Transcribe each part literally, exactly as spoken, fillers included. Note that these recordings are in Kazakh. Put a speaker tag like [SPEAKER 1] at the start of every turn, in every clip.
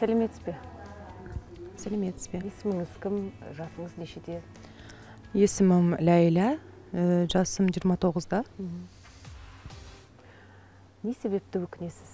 [SPEAKER 1] сәлеметсіз бе?
[SPEAKER 2] Сәлеметсіз бе?
[SPEAKER 1] Есіміңіз кім, жасыңыз нешеде?
[SPEAKER 2] Есімім Ләйла, жасым жиырма тоғызда.
[SPEAKER 1] Не себепті өкінесіз?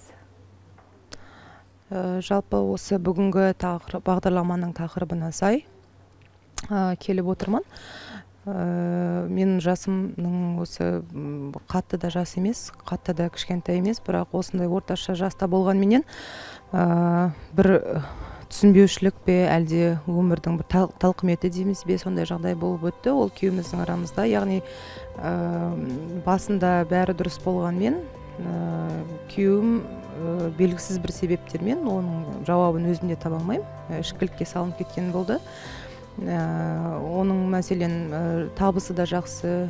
[SPEAKER 2] Жалпы осы бүгінгі бағдарламаның тақырыбына сай келіп отырмын. Мен жасымның осы қатты да жас емес, қатты да кішкентай емес, бірақ осындай орташа жаста болғанменен бір түсінбеушілік пе, әлде өмірдің бір талқыметі дейміз бе, сондай жағдай болып өтті. Ол күйеуіміздің арамызда, яғни басында бәрі дұрыс болғанмен, күйеуім белгісіз бір себептермен оның жауабын өзімде таба алмаймын, ішкілікке салынып кеткен болды. Оның мәселен табысы да жақсы,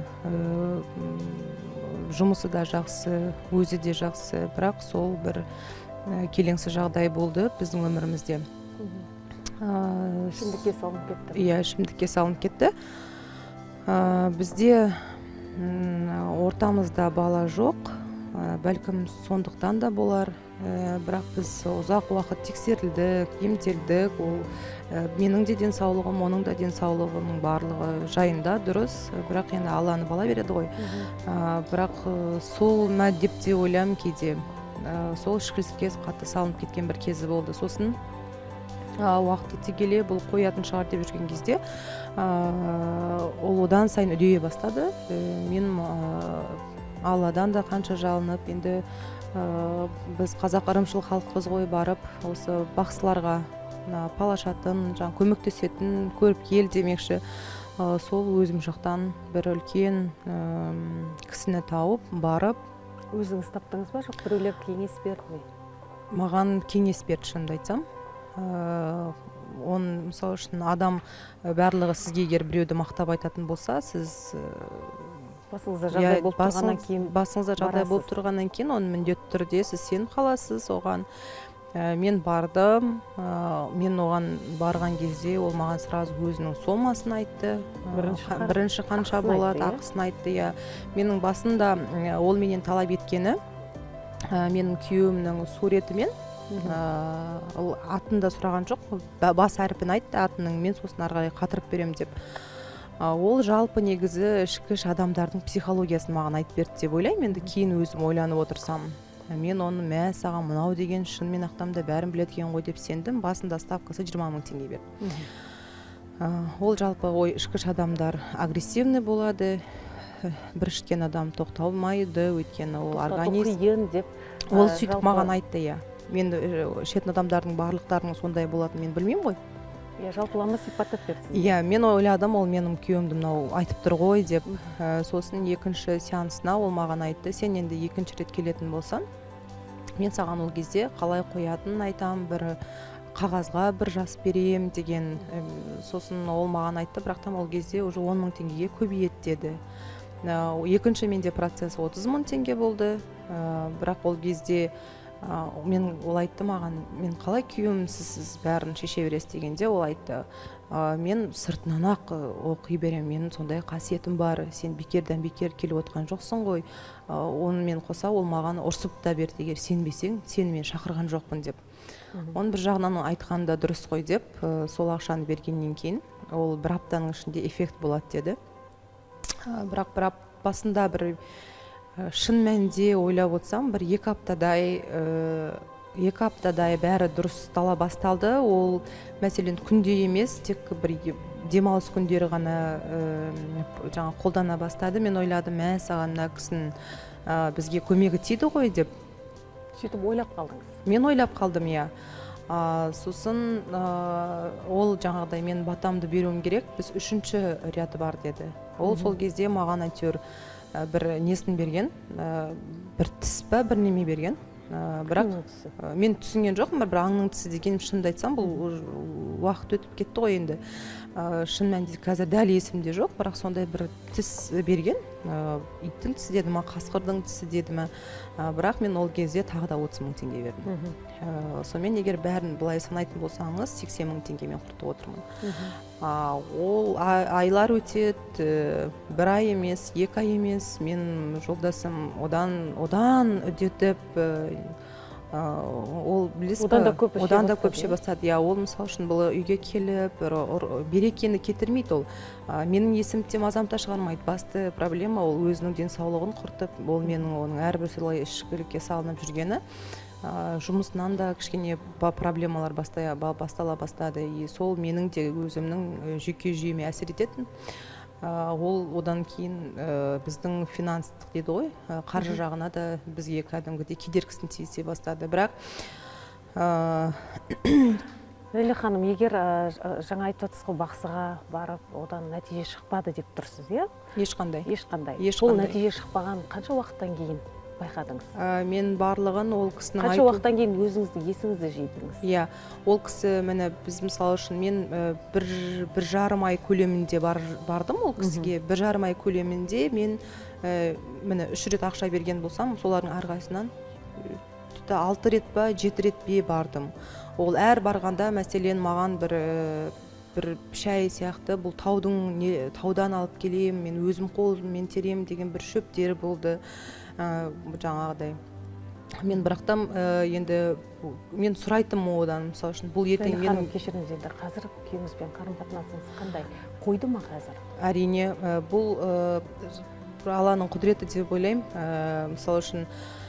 [SPEAKER 2] жұмысы да жақсы, өзі де жақсы, бірақ сол бір келеңсіз жағдай болды біздің өмірімізде.
[SPEAKER 1] Ішімдікке салынып кетті?
[SPEAKER 2] Иә, ішімдікке салынып кетті. Бізде ортамызда бала жоқ, бәлкім сондықтан да болар, бірақ біз ұзақ уақыт тексерілдік, емделдік. Ол менің де денсаулығым, оның да денсаулығының барлығы жайында дұрыс, бірақ енді Алланы бала береді ғой. Бірақ сол ма деп те ойлаймын кейде. Сол ішкілікке қатты салынып кеткен бір кезі болды. Сосын уақыт өте келе бұл қоятын шығар деп жүрген кезде ол одан сайын үдейе бастады. Мен Алладан да қанша жалынып, енді біз қазақ ырымшыл халықпыз ғой, барып осы бақсыларға палашатын, көмектесетін, көріп кел демекші. Сол өзім жақтан бір үлкен кісіні тауып, барып.
[SPEAKER 1] Өзіңіз таптыңыз ба, жоқ біреулер кеңес берді ме?
[SPEAKER 2] Маған кеңес берді, шынымды айтсам. Он, мысалы үшін, адам барлығы сізге егер біреуді мақтап айтатын болса, сіз
[SPEAKER 1] басыңызда жағдай болып тұрғаннан кейін
[SPEAKER 2] басыңызда жағдай болып тұрғаннан кейін оны міндетті түрде сіз сеніп қаласыз оған. Мен бардым, мен оған барған кезде ол маған сразу өзінің сомасын айтты, бірінші қанша болады, ақысын айтты. Менің басында ол менен талап еткені менің күйеуімнің суретімен, атын да сұраған жоқ, бас әрпін айтты атының, мен сосын ары қарай қатырып берем деп. Ол жалпы негізі ішкі адамдардың психологиясын маған айтып берді деп ойлаймын. Енді кейін өзім ойланып отырсам, мен оны мә саған мынау деген шынымен ақтамда бәрін біледі екен ғой деп сендім. Басында ставкасы жиырма мың теңге берді. Ол жалпы ой ішкі адамдар агрессивный болады. Бір ішкен адам тоқталмайды, өйткені ол организм. Ол сөйтіп маған айтты, иә. Мен ішетін адамдардың барлықтарының сондай болатынын мен білмеймін ғой.
[SPEAKER 1] Жалпылама сипаттап берсін.
[SPEAKER 2] Иә, мен ойладым, ол менің күйеуімді мынау айтып тұр ғой деп. Сосын екінші сеансына ол маған айтты, сен енді екінші рет келетін болсан, мен саған ол кезде қалай қоятынын айтам, бір қағазға бір жазып берем деген. Сосын ол маған айтты, бірақ там ол кезде уже он мың теңгеге көбейеді деді. Екінші менде процесс отыз мың теңге болды, бірақ ол кезде мен ол айтты маған, мен қалай күйеуімсіз сіз бәрін шеше бересіз дегенде ол айтты, мен сыртынан ақ оқи берем, менің сондай қасиетім бар, сен бекерден бекер келіп отқан жоқсың ғой. Онымен қоса ол маған ұрсып та берді, егер сенбесең, сені мен шақырған жоқпын деп. Оны бір жағынан айтқанда дұрыс қой деп, сол ақшаны бергеннен кейін ол бір аптаның ішінде эффект болады деді. Бірақ бір басында бір шын мәнінде ойлап отырсам, бір екі аптадай, екі аптадай бәрі дұрыстала басталды. Ол мәселен күнде емес, тек бір демалыс күндері ғана жаңа қолдана бастады. Мен ойладым, мә саған мына кісінің бізге көмегі тиді ғой деп.
[SPEAKER 1] Сөйтіп ойлап қалдыңыз?
[SPEAKER 2] Мен ойлап қалдым, иә. Сосын ол жаңағыдай мен батамды беруім керек, біз үшінші ряды бар деді. Ол сол кезде маған әйтеуір бір несін берген, бір тіс па, бір неме берген. Бірақ мен түсінген жоқпын, бір аңның тісі деген, шынымды айтсам, бұл уақыт өтіп кетті ғой енді. Шын мәнінде қазір дәл есімде жоқ, бірақ сондай бір тіс берген. Иттің тісі деді ма, қасқырдың тісі деді ма, бірақ мен ол кезде тағы да отыз мың теңге бердім. Сонымен егер бәрін былай санайтын болсаңыз, сексен мың теңгемен құртып отырмын. Ол айлар өтеді, бір ай емес, екі ай емес, мен жолдасым одан одан үдетіп ол білесіз
[SPEAKER 1] одан да көп
[SPEAKER 2] одан да көп іше бастады. Иә, ол мысалы үшін бұл үйге келіп берекені кетірмейді ол. Менің есімде мазамта шығармайды. Басты проблема ол өзінің денсаулығын құртып, ол менің оның әрбір солай ішкілікке салынып жүргені. Жұмысынан да кішкене проблемалар бастала бастады. И сол менің де өзімнің жүйке жүйеме әсер ететін. Ол одан кейін біздің финанстық дейді ғой, қаржы жағына да бізге кәдімгідей кедергісін тиісе бастады. Бірақ
[SPEAKER 1] Ләйлә ханым, егер жаңа айтып отырсыз ғой, бақсыға барып, одан нәтиже шықпады деп тұрсыз, иә?
[SPEAKER 2] Ешқандай.
[SPEAKER 1] Ешқандай. Сол нәтиже шықпаған қанша уақыттан кейін байқадыңыз?
[SPEAKER 2] Мен барлығын ол кісінің
[SPEAKER 1] қанша уақыттан кейін өзіңізді есіңізді жидыңыз?
[SPEAKER 2] Иә, ол кісі мені біз мысалы үшін мен бір бір жарым ай көлемінде бардым ол кісіге. Бір жарым ай көлемінде мен мені үш рет ақша берген болсам, солардың әрқайсынан алты рет па, жеті рет бе бардым. Ол әр барғанда мәселен маған бір бір шай сияқты бұл таудың таудан алып келем, мен өзім қолыммен терем деген бір шөптері болды. Жаңағыдай мен бірақтам енді мен сұрайтым одан, мысалы үшін бұл ертең
[SPEAKER 1] менің кешіріңіз, енді қазір күйеуіңізбен қарым қатынасыңыз қандай? Қойды ма қазір?
[SPEAKER 2] Әрине, бұл Алланың құдіреті деп ойлаймын. Мысалы үшін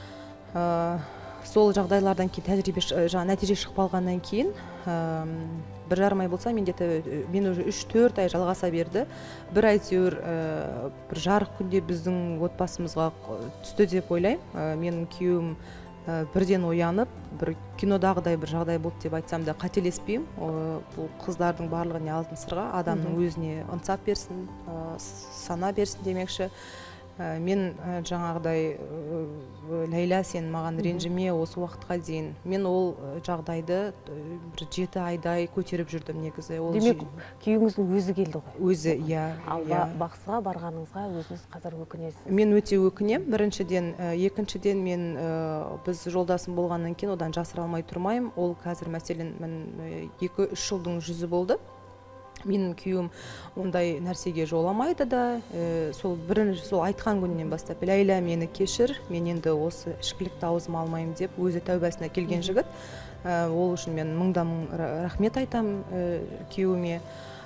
[SPEAKER 2] сол жағдайлардан кейін тәжірибе жаңа нәтиже шықпалғаннан кейін бір жарым ай болса мен мен уже үш төрт ай жалғаса берді. Бір әйтеуір бір жарық күнде біздің отбасымызға түсті деп ойлаймын. Менің күйеуім бірден оянып, бір кинодағыдай бір жағдай болды деп айтсам да қателеспеймін. Бұл қыздардың барлығы не алтын сырға, адамның өзіне ынсап берсін, сана берсін демекші. Мен жаңағыдай Ләйлә, сен маған ренжіме осы уақытқа дейін. Мен ол жағдайды бір жеті айдай көтеріп жүрдім негізі.
[SPEAKER 1] Демек, күйеуіңіздің өзі келді ғой?
[SPEAKER 2] Өзі, иә.
[SPEAKER 1] Ал бақсыға барғаныңызға өзіңіз қазір өкінесіз?
[SPEAKER 2] Мен өте өкінем. Біріншіден, екіншіден мен біз жолдасым болғаннан кейін одан жасыра алмай тұрмаймын. Ол қазір мәселен екі үш жылдың жүзі болды. Менің күйеуім ондай нәрсеге жоламайды да, сол бірінші сол айтқан күннен бастап, Ләйлә, мені кешір, мен енді осы ішкілікті аузыма алмаймын деп өзі тәубасына келген жігіт. Ол үшін мен мыңда мың рахмет айтам күйеуіме.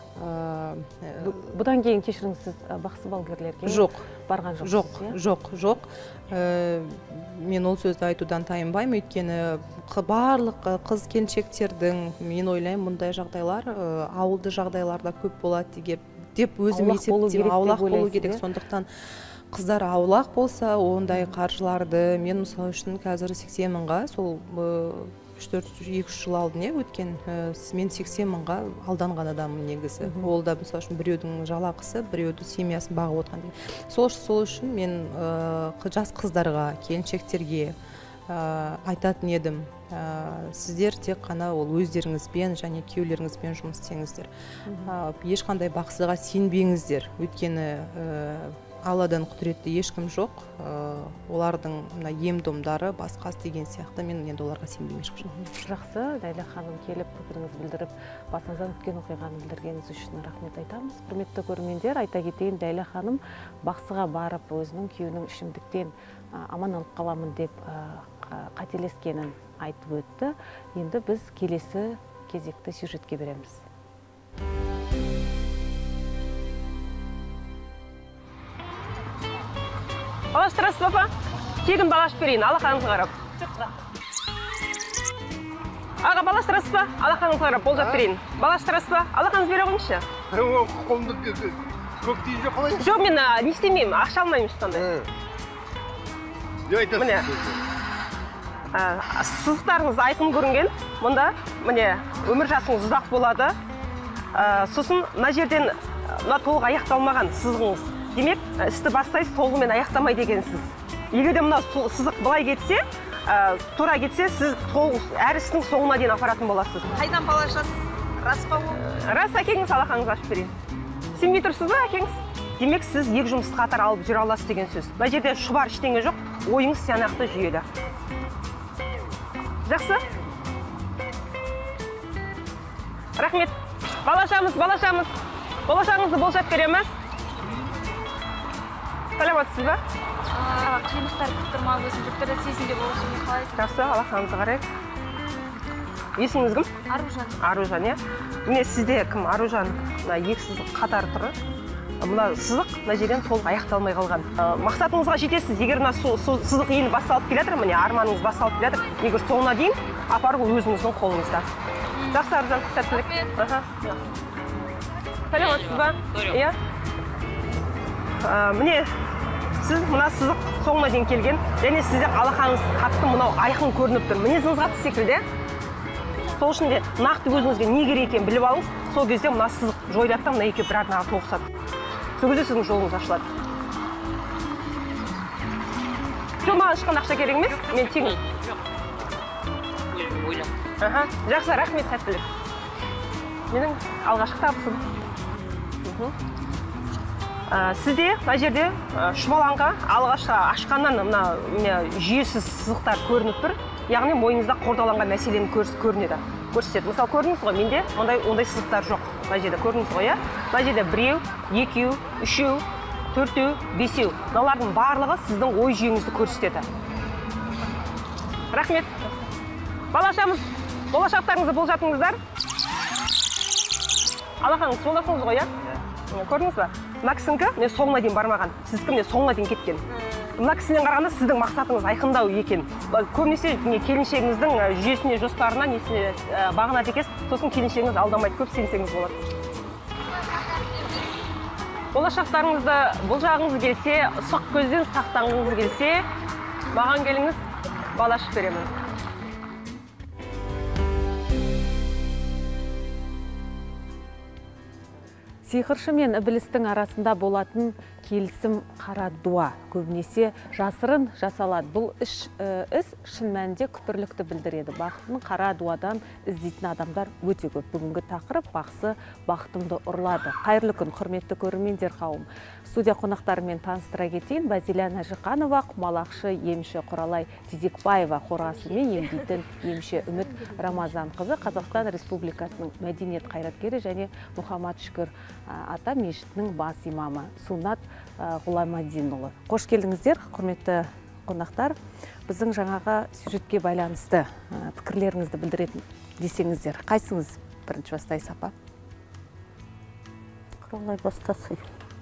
[SPEAKER 1] Бұдан кейін кешіріңіз, сіз бақсы балгерлерге барған жоқсыз?
[SPEAKER 2] Жоқ, жоқ, жоқ. Мен ол сөзді айтудан тайынбаймын, өйткені барлық қыз келіншектердің, мен ойлаймын, мұндай жағдайлар ауылды жағдайларда көп болады деп өзім есептеймін. Аулақ болу керек. Сондықтан қыздар аулақ болса, ондай қаржыларды мен мысалы үшін қазір сексен мыңға, сол үш төрт екі үш жыл алдын өткен, мен сексен мыңға алданған адаммын негізі. Ол да мысалы үшін біреудің жалақысы, біреудің семьясын бағып отырған дейді. Сол үшін мен жас қыздарға, келіншектерге айтатын едім, сіздер тек қана ол өздеріңізбен және күйеулеріңізбен жұмыс істеңіздер. Ешқандай бақсыға сенбеңіздер, өйткені Алладан құдіретті ешкім жоқ. Олардың ем-домдары басқасы деген сияқты, мен енді оларға сенбеймін ешқашан.
[SPEAKER 1] Жақсы, Ләйлә ханым, келіп пікіріңіз білдіріп, басыңыздан өткен оқиғаны білдіргеніңіз үшін рахмет айтамыз. Құрметті көрермендер, айта кетейін, Ләйлә ханым бақсыға барып, өзінің күйеуінің ішімдіктен аман алып қаламын деп қателескенін айтып өтті. Енді біз келесі кезекті сюжетке береміз.
[SPEAKER 3] Балаштырасыз, папа? Тегін балаш берейін, алақаныңызға қарап. Аға, балаштырасыз ба? Алақаныңызға қарап, болжап берейін. Балаштырасыз ба? Алақаныңыз бере қойыңызшы.
[SPEAKER 4] Қолымды көк дейін жоқ қалай?
[SPEAKER 3] Жоқ, мен не істемеймін, ақша алмаймын ұстандай.
[SPEAKER 4] Не айтасыз?
[SPEAKER 3] Сызықтарыңыз айқын көрінген. Мұнда, міне, өмір жасыңыз ұзақ болады. Сосын, мына жерден толық аяқталмаған сызығыңыз. Демек, істі бастайсыз, толығымен аяқтамай дегенсіз. Егер де мына сызық былай кетсе, тура кетсе, сіз әр істің соңына дейін апаратын боласыз.
[SPEAKER 5] Қайдан бала жасыз? Рас па ол?
[SPEAKER 3] Рас, әкеңіз, алақаныңызды ашып берейін. Сенбей тұрсыз ба, әкеңіз? Демек, сіз екі жұмысты қатар алып жүре аласыз деген сөз. Мына жерде шұбар ештеңе жоқ, ойыңыз тиянақты жүйелі. Жақсы? Рахмет. Балашамыз, балашамыз. Балашаңызды болжап береміз. Саламатсыз ба?
[SPEAKER 6] қиындықтар күтіп тұрмау өзім біртүрлі сезімде болушы қалайсыз?
[SPEAKER 3] Жақсы, алақаныңызды қарайық. Есіміңіз кім?
[SPEAKER 6] Аружан.
[SPEAKER 3] Аружан, иә. Міне сізде кім? Аружан. Мына екі сызық қатар тұр. Мына сызық мына жерден толық аяқталмай қалған. Мақсатыңызға жетесіз. Егер мына сызық енді басталып келе жатыр, міне арманыңыз басталып келе жатыр. Егер соңына дейін апару өзіңіздің қолыңызда. Жақсы, Аружан, сәттілік. Сәлеметсіз ба? Иә. Міне сіз мына сызық соңына дейін келген, және сізде алақаныңыз қатты мынау айқын көрініп тұр. Мінезіңіз қатты секілді. Сол үшін де нақты өзіңізге не керек екенін біліп алыңыз. Сол кезде мына сызық жойылады да, мына екеуі бір арнаға тоғысады. Сол кезде сіздің жолыңыз ашылады. Жоқ, маған ешқандай ақша керек емес, мен тегін. Жақсы, рахмет, сәттілік. Менің алғашқы табысым. Сізде мына жерде шұбалаңға алғашқы ашқаннан мына жүйесіз сызықтар көрініп тұр. Яғни мойныңызда қордаланған мәселені көрінеді. Көрсетеді. Мысалы, көрдіңіз ғой, менде ондай сызықтар жоқ. Мына жерде көрдіңіз ғой, иә? Мына жерде біреу, екеу, үшеу, төртеу, бесеу. Мыналардың барлығы сіздің ой жүйеңізді көрсетеді. Рахмет. Балашамыз, болашақтарыңызды болжатыңыздар. Алақаныңыз солдасыңыз ғой, иә? Көрдіңіз ба? Мына кісінікі мен соңына дейін бармаған. Сіздікі мен соңына дейін кеткен. Мына кісіден қарағанда сіздің мақсатыңыз айқындау екен. Көбінесе келіншегіңіздің жүйесіне, жоспарына, несіне бағынады екенсіз, сосын келіншегіңіз алдамайды, көп сенсеңіз болады. Болашақтарыңызды болжағыңыз келсе, сұқ көзден сақтанғыңыз келсе, маған келіңіз, бал ашып беремін.
[SPEAKER 1] Сиқыршы мен ібілістің арасында болатын келісім қара дуа. Көбінесе жасырын жасалады. Бұл іс шын мәнінде күпірлікті білдіреді. Бақытын қара дуадан іздейтін адамдар өте көп. Бүгінгі тақырып бақсы бақытымды ұрлады. Қайырлы күн, құрметті көрермендер қауым. Студия қонақтарымен таныстыра кетейін. Базилия Нәжіқанова, құмалақшы емші Құралай Тезекбаева қорғасымен емдейтін емші Үміт Рамазанқызы, Қазақстан Республикасының мәдениет қайраткері және Мұхаммад Шүкір ата мешітінің бас имамы Сунат Ғұламадинұлы. Қош келдіңіздер, құрметті қонақтар. Біздің жаңаға сюжетке байланысты пікірлеріңізді білдіретін десеңіздер. Қайсыңыз бірінші бастайсыз, апа?
[SPEAKER 7] Құралай бастасың.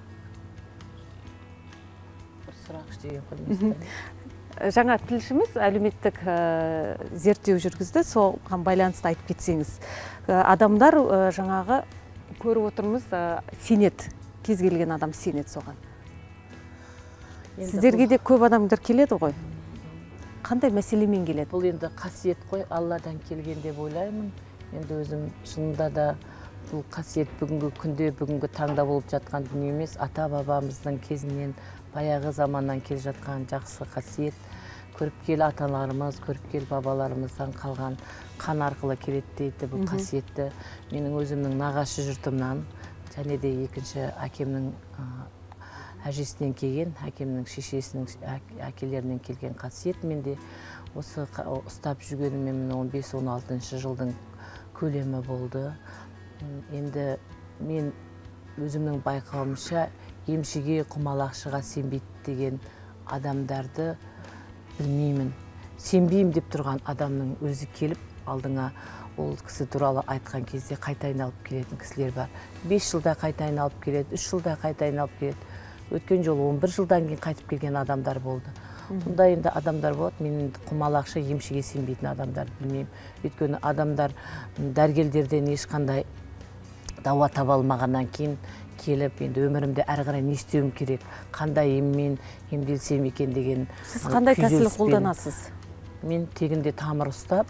[SPEAKER 7] Бір сұрақ істеген қоймастан.
[SPEAKER 1] Жаңа тілшіміз әлеуметтік зерттеу жүргізді, соған байланысты айтып кетсеңіз. Адамдар жаңағы көріп отырмыз, сенеді, кез келген адам сенеді соған. Сіздерге де көп адамдар келеді ғой. Қандай мәселемен келеді?
[SPEAKER 7] Бұл енді қасиет қой, Алладан келген деп ойлаймын. Енді өзім шынында да бұл қасиет бүгінгі күнде, бүгінгі таңда болып жатқан дүние емес, ата-бабамыздың кезінен, баяғы заманнан кел жатқан жақсы қасиет. Көріп кел аталарымыз, көріп кел бабаларымыздан қалған қан арқылы келеді дейді бұл қасиетті. Менің өзімнің нағашы жұртымнан, және де екінші әкемнің әжесінен келген, әкемнің шешесінің әкелерінен келген қасиет. Менде осы ұстап жүргенімен он бес он алтыншы жылдың көлемі болды. Енді мен өзімнің байқауымша емшіге, құмалақшыға сенбейді деген адамдарды білмеймін. Сенбеймін деп тұрған адамның өзі келіп алдыңа ол кісі туралы айтқан кезде қайта айналып келетін кісілер бар. бес жылда қайта айналып келеді, үш жылда қайта айналып келеді. Өткен жолы он бір жылдан кейін қайтып келген адамдар болды. Бұнда енді адамдар болады, мен құмалақшы емшіге сенбейтін адамдар білмеймін. Өйткені адамдар дәрігерлерден ешқандай дауа таба алмағаннан кейін келіп, енді өмірімде әрі қарай не істеуім керек, қандай еммен емделсем екен деген.
[SPEAKER 1] Сіз қандай тәсіл қолданасыз?
[SPEAKER 7] Мен тегінде тамыр ұстап,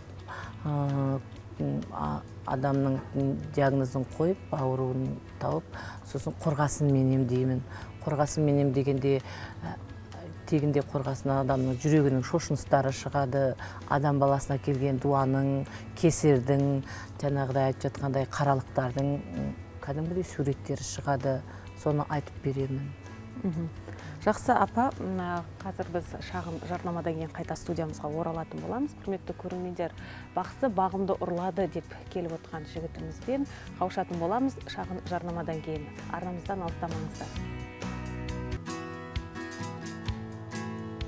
[SPEAKER 7] адамның диагнозын қойып, ауруын тауып, сосын қорғасын мен емдеймін. Қорғасын мен емдегенде тегінде қорғасынан адамның жүрегінің шошыныстары шығады, адам баласына келген дуаның, кесердің, жаңағыдай айтып жатқандай қаралықтардың кәдімгідей суреттері шығады, соны айтып беремін.
[SPEAKER 1] Жақсы, апа, қазір біз шағын жарнамадан кейін қайта студиямызға оралатын боламыз. Құрметті көрермендер, бақсы бағымды ұрлады деп келіп отқан жігітімізбен қауышатын боламыз шағын жарнамадан кейін. Арнамыздан алыстамаңыздар.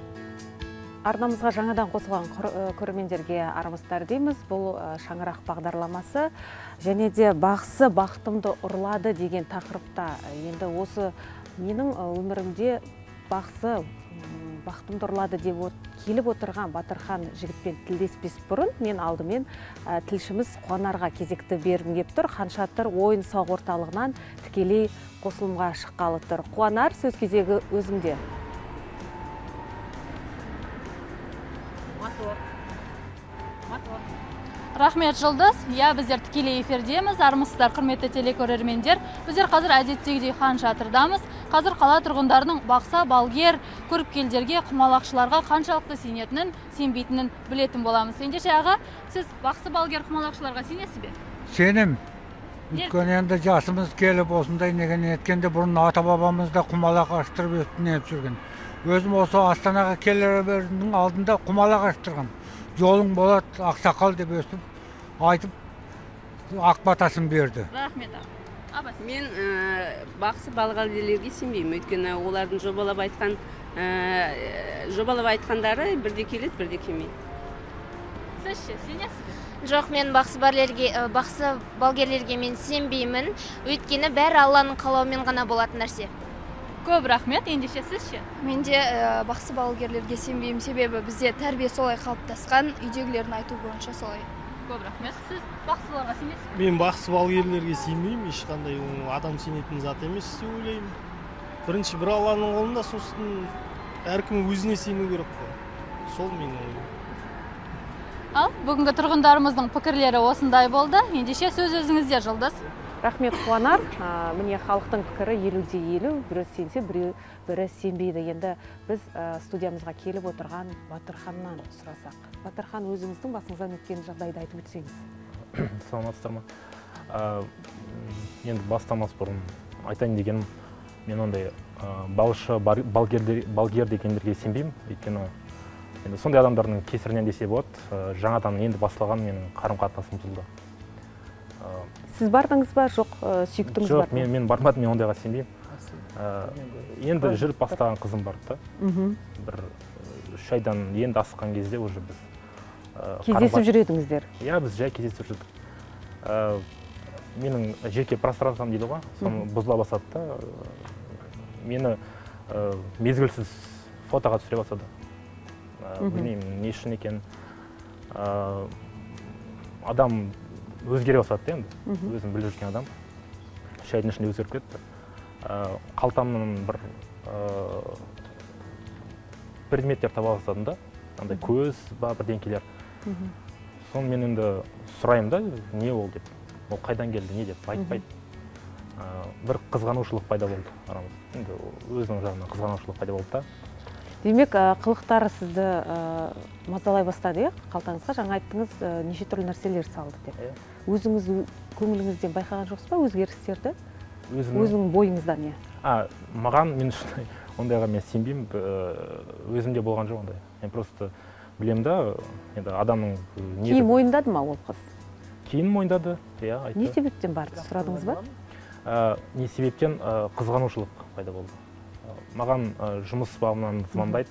[SPEAKER 1] Арнамызға жаңадан қосылған көрермендерге армысыздар дейміз. Бұл шаңырақ бағдарламасы және де бақсы бақытымды ұрлады деген тақырыпта. Енді осы менің өмірімде бақсы бақытымды ұрлады деп келіп отырған Батырхан жігітпен тілдеспес бұрын мен алдымен тілшіміз Қуанарға кезекті бергім келіп тұр. Хан Шатыр ойын сауық орталығынан тікелей қосылымға шыққалы тұр. Қуанар, сөз кезегі өзіңде.
[SPEAKER 8] Рахмет, Жұлдыз. Я, біздер тікелей эфирдеміз. Армысыздар, құрметті телекөрермендер. Біздер қазір әдеттегідей Хан Шатырдамыз. Қазір қала тұрғындарының бақса, балгер, көріпкелдерге, құмалақшыларға қаншалықты сенетінін, сенбейтінін білетін боламыз. Ендеше аға, сіз бақсы, балгер, құмалақшыларға сенесіз бе?
[SPEAKER 9] Сенім. Өйткені енді жасымыз келіп осындай неген еткенде бұрын ата бабамыз да құмалақ аштырып өстінен жүрген. Өзім осы Астанаға келердің алдында құмалақ аштырған. Жолың болады, ақсақал деп өстіп, айтып, ақ батасын берді.
[SPEAKER 8] Рахмет аға.
[SPEAKER 10] Мен бақсы балғалдерлерге сенбеймін. Өйткені олардың жобалап айтқан жобалап айтқандары бірде келеді, бірде келмейді.
[SPEAKER 8] Сіз ше, сенесіз бе?
[SPEAKER 6] Жоқ, мен бақсы бақсы балгерлерге мен сенбеймін. Өйткені бәрі Алланың қалауымен ғана болатын нәрсе.
[SPEAKER 8] Көп рахмет, ендеше сіз ше?
[SPEAKER 11] Менде бақсы балгерлерге сенбеймін, себебі бізде тәрбие солай қалыптасқан, үйдегілердің айту бойынша солай.
[SPEAKER 8] Көп рахмет. Сіз бақсыларға сенесіз бе?
[SPEAKER 12] Мен бақсы балгерлерге сенбеймін, ешқандай адам сенетін зат емес деп ойлаймын. Бірінші бір Алланың қолында, сосын әркім өзіне сену керек қой. Сол менің ойым.
[SPEAKER 8] Ал, бүгінгі тұрғындарымыздың пікірлері осындай болды. Ендеше сөз өзіңізде, Жұлдыз.
[SPEAKER 1] Рахмет, Қуанар. Міне халықтың пікірі елуде елу, бірі сенсе, бірі сенбейді. Енді біз студиямызға келіп отырған Батырханнан сұрасақ. Батырхан, өзіңіздің басыңыздан өткен жағдайды айтып өтсеңіз.
[SPEAKER 13] Саламатсыздар ма? Енді бастамас бұрын айтайын дегенім, мен ондай балшы, балгер дегендерге сенбеймін. Өйткені сондай адамдардың кесірінен десе болады, жаңадан енді басталған менің қарым-қатынасым бұзылды.
[SPEAKER 1] Сіз бардыңыз ба, жоқ, сүйіктіңіз бар?
[SPEAKER 13] Жоқ, мен бармадым, мен ондайға сенбеймін. Енді жүріп бастаған қызым барды да. Бір үш айдан енді асыққан кезде уже біз
[SPEAKER 1] кездесіп жүредіңіздер?
[SPEAKER 13] Иә, біз жай кездесіп жүрдік. Менің жеке пространством дейді ғой, соны бұзыла бастады да. Мені мезгілсіз фотоға түсіре бастады. Білмеймін, не үшін екен. Адам өзгере бастады енді, өзім біліп жүрген адам. Үш айдың ішінде өзгеріп кетті. Қалтамның бір предметтер таба бастадым да, андай көз ба бірдеңкелер. Соны мен енді сұраймын да, не ол деп, ол қайдан келді, не деп, айтпайды. Бір қызғанушылық пайда болды арамыз. Енді өзінің жағынан қызғанушылық пайда болды да.
[SPEAKER 1] Демек, қылықтары сізді мазалай бастады, е? Қалтаңызға жаңа айттыңыз, неше түрлі нәрселер салды деп. Өзіңіз көңіліңізден байқаған жоқсыз ба өзгерістерді? Өзіңнің бойыңыздан, не?
[SPEAKER 13] Маған, мен үшін ондайға мен сенбеймін, өзімде болған жоқ ондай. Мен просто білем да, адамның...
[SPEAKER 1] Кейін мойындады ма ол қыз?
[SPEAKER 13] Кейін мойындады, иә, айтты.
[SPEAKER 1] Не себептен барды, сұрадыңыз ба?
[SPEAKER 13] Не себептен қызғанушылық пайда болды. Маған жұмыс бабынан звондайды,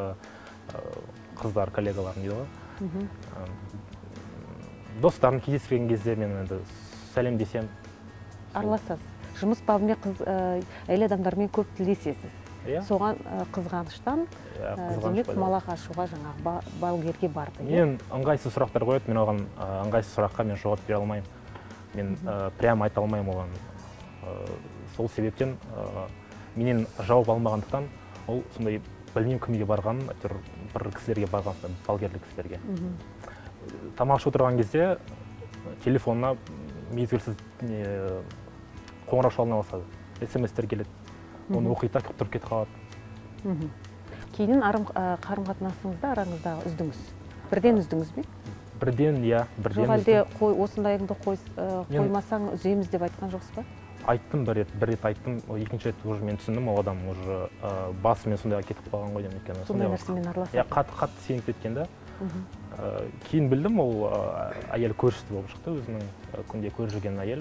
[SPEAKER 13] қыздар, коллегаларым дейді ғой. Достарым кездескен кезде мен енді сәлемдесем.
[SPEAKER 1] Араласасыз. Жұмыс бабымен әйел адамдармен көп тілдесесіз. Соған қызғаныштан демек құмалақ ашуға жаңағы балгерге барды.
[SPEAKER 13] Мен ыңғайсыз сұрақтар қояды, мен оған ыңғайсыз сұраққа мен жауап бере алмаймын. Мен прямо айта алмаймын оған. Сол себептен менен жауап алмағандықтан, ол сондай білмеймін кімге барған, бір кісілерге барған, балгерлік кісілерге. Тамақ ішіп отырған кезде телефонына мезгілсіз қоңырау шалына бастады. эс-эм-эстер келеді. Оны оқиды, тұрып кетіп қалады.
[SPEAKER 1] Кейіннен қарым-қатынасыңызда араңызда үздіңіз. Бірден үздіңіз бе?
[SPEAKER 13] Бірден, иә, бірден үздім.
[SPEAKER 1] Жоқ, әлде осындайыңды қоймасаң үземіз деп айтқан жоқсыз ба?
[SPEAKER 13] Айттым бір рет, бір рет айттым, екінші рет уже мен түсіндім, ол адам уже басымен сондайға кетіп қалған ғой деп.
[SPEAKER 1] Сондай нәрсемен араласады.
[SPEAKER 13] Қатты сеніп кеткен да. Кейін білдім, ол әйел көршісі болып шықты, өзінің күнде көріп жүрген әйел.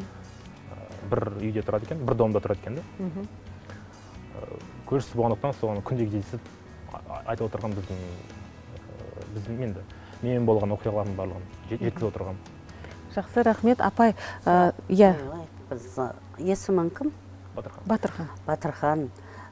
[SPEAKER 13] Бір үйде тұрады екен, бір домда тұрады екен да. Көршісі болғандықтан соған күнде кездесіп айтып отырған біздің біздің енді менен болған оқиғалардың барлығын жеткізіп отырғам.
[SPEAKER 1] Жақсы, рахмет. Апай, иә.
[SPEAKER 14] Біз есімің кім?
[SPEAKER 13] Батырхан.
[SPEAKER 1] Батырхан.
[SPEAKER 14] Батырхан.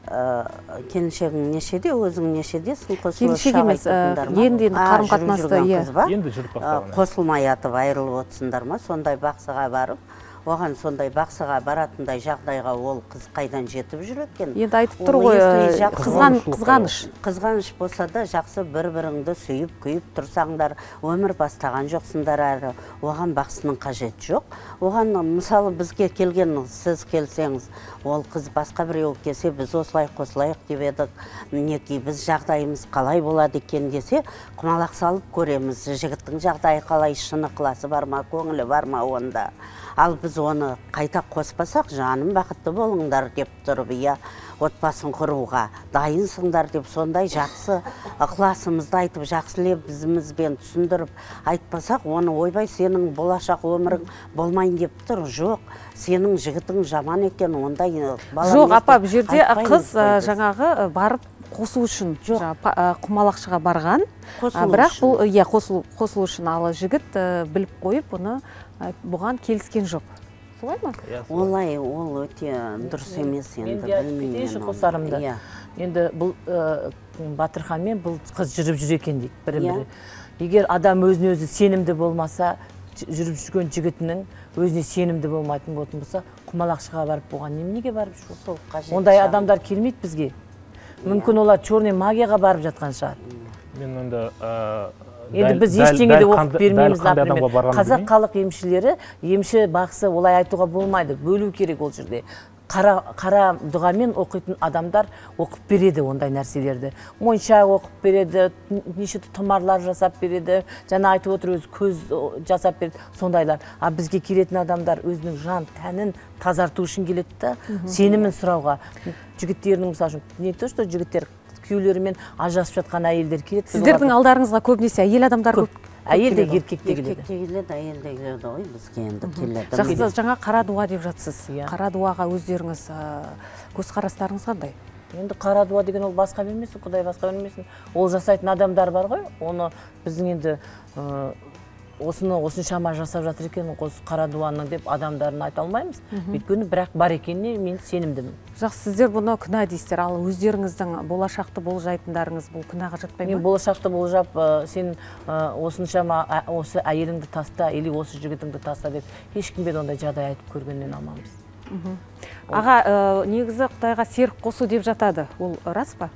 [SPEAKER 14] Келіншегің нешеде, өзің нешедесің?
[SPEAKER 1] Келіншек емес, енді қарым-қатынасты, иә.
[SPEAKER 13] Енді жүріп бастаған.
[SPEAKER 14] Қосылмай атып айырылып отырсыңдар ма? Сондай бақсыға барып, оған сондай бақсыға баратындай жағдайға ол қыз қайдан жетіп жүр екен?
[SPEAKER 1] Енді айтып тұр ғой, қызғаныш.
[SPEAKER 14] Қызғаныш болса да жақсы бір-біріңді сүйіп, күйіп тұрсаңдар, өмір бастаған жоқсыңдар әрі. Оған бақсының қажеті жоқ. Оған мысалы бізге келген, сіз келсеңіз, ол қыз басқа біреу келсе, біз осылай қосылайық деп едік, неки біз жағдайымыз қалай болады екен десе, құмалақ салып көреміз. Жігіттің жағдайы қалай, шыны ықыласы бар ма, көңілі бар ма онда. Ал біз оны қайта қоспасақ, жаным бақытты болыңдар деп тұрып, иә, отбасын құруға дайынсыңдар деп сондай жақсы ықыласымызды айтып, жақсы лебізімізбен түсіндіріп айтпасақ, оны ойбай сенің болашақ өмірің болмайын деп тұр. Жоқ, сенің жігітің жаман екен, ондай баламыз.
[SPEAKER 1] Жоқ, апа, бұл жерде қыз жаңағы барып қосу үшін құмалақшыға барған, бірақ бұл қосылу үшін, ал жігіт біліп қойып, оны бұған келіскен жоқ. Солай ма?
[SPEAKER 14] Олай, ол өте дұрыс емес енді, білмеймін.
[SPEAKER 7] Қосарымды. Енді бұл Батырханмен бұл қыз жүріп жүр екен дейді, бірін-бірі. Егер адам өзіне өзі сенімді болмаса, жүріп жүрген жігітінің өзіне сенімді болмайтын болатын болса, құмалақшыға барып болған неменеге барып жүр? Ондай адамдар келмейді бізге. Мүмкін олар черный магияға барып жатқан шығар.
[SPEAKER 13] Мен онда
[SPEAKER 7] енді біз ештеңеде оқып бермейміз, например. Қазақ халық емшілері, емші бақсы олай айтуға болмайды, бөлу керек ол жерде. Қара дұғамен оқитын адамдар оқып береді ондай нәрселерді. Моншақ оқып береді, неше тұмарлар жасап береді, жаңа айтып отыр өзі көз жасап береді, сондайлар. А бізге келетін адамдар өзінің жан тәнін тазарту үшін келеді да, сенімін сұрауға. Жігіттерінің мысалы үшін, не то, что жігіттер күйеулерімен ажырасып жатқан әйелдер келеді.
[SPEAKER 1] Сіздердің алдарыңызға көбінесе әйел адамдар көп.
[SPEAKER 7] Әйел де еркек те келеді.
[SPEAKER 14] Еркек те келеді, әйел де келеді ғой, бізге енді келеді.
[SPEAKER 1] Жақсы, жаңа қара дуа деп жатсыз. Қара дуаға өздеріңіз көзқарастарыңыз қандай?
[SPEAKER 7] Енді қара дуа деген ол басқа бермесін, Құдай басқа бермесін. Ол жасайтын адамдар бар ғой, оны біздің енді осыны осыншама жасап жатыр екен, осы қара дуаның деп адамдарын айта алмаймыз. Өйткені бірақ бар екеніне мен сенімдімін.
[SPEAKER 1] Жақсы, сіздер бұны күнә дейсіздер, ал өздеріңіздің болашақты болжайтындарыңыз бұл күнәға жатпай ма?
[SPEAKER 7] Мен болашақты болжап, сен осыншама осы әйеліңді таста, или осы жігітіңді таста деп ешкімге ондай жағдай айтып көргеннен алмаймыз.
[SPEAKER 1] Аға, негізі Құдайға серік қосу деп жатады, ол рас па?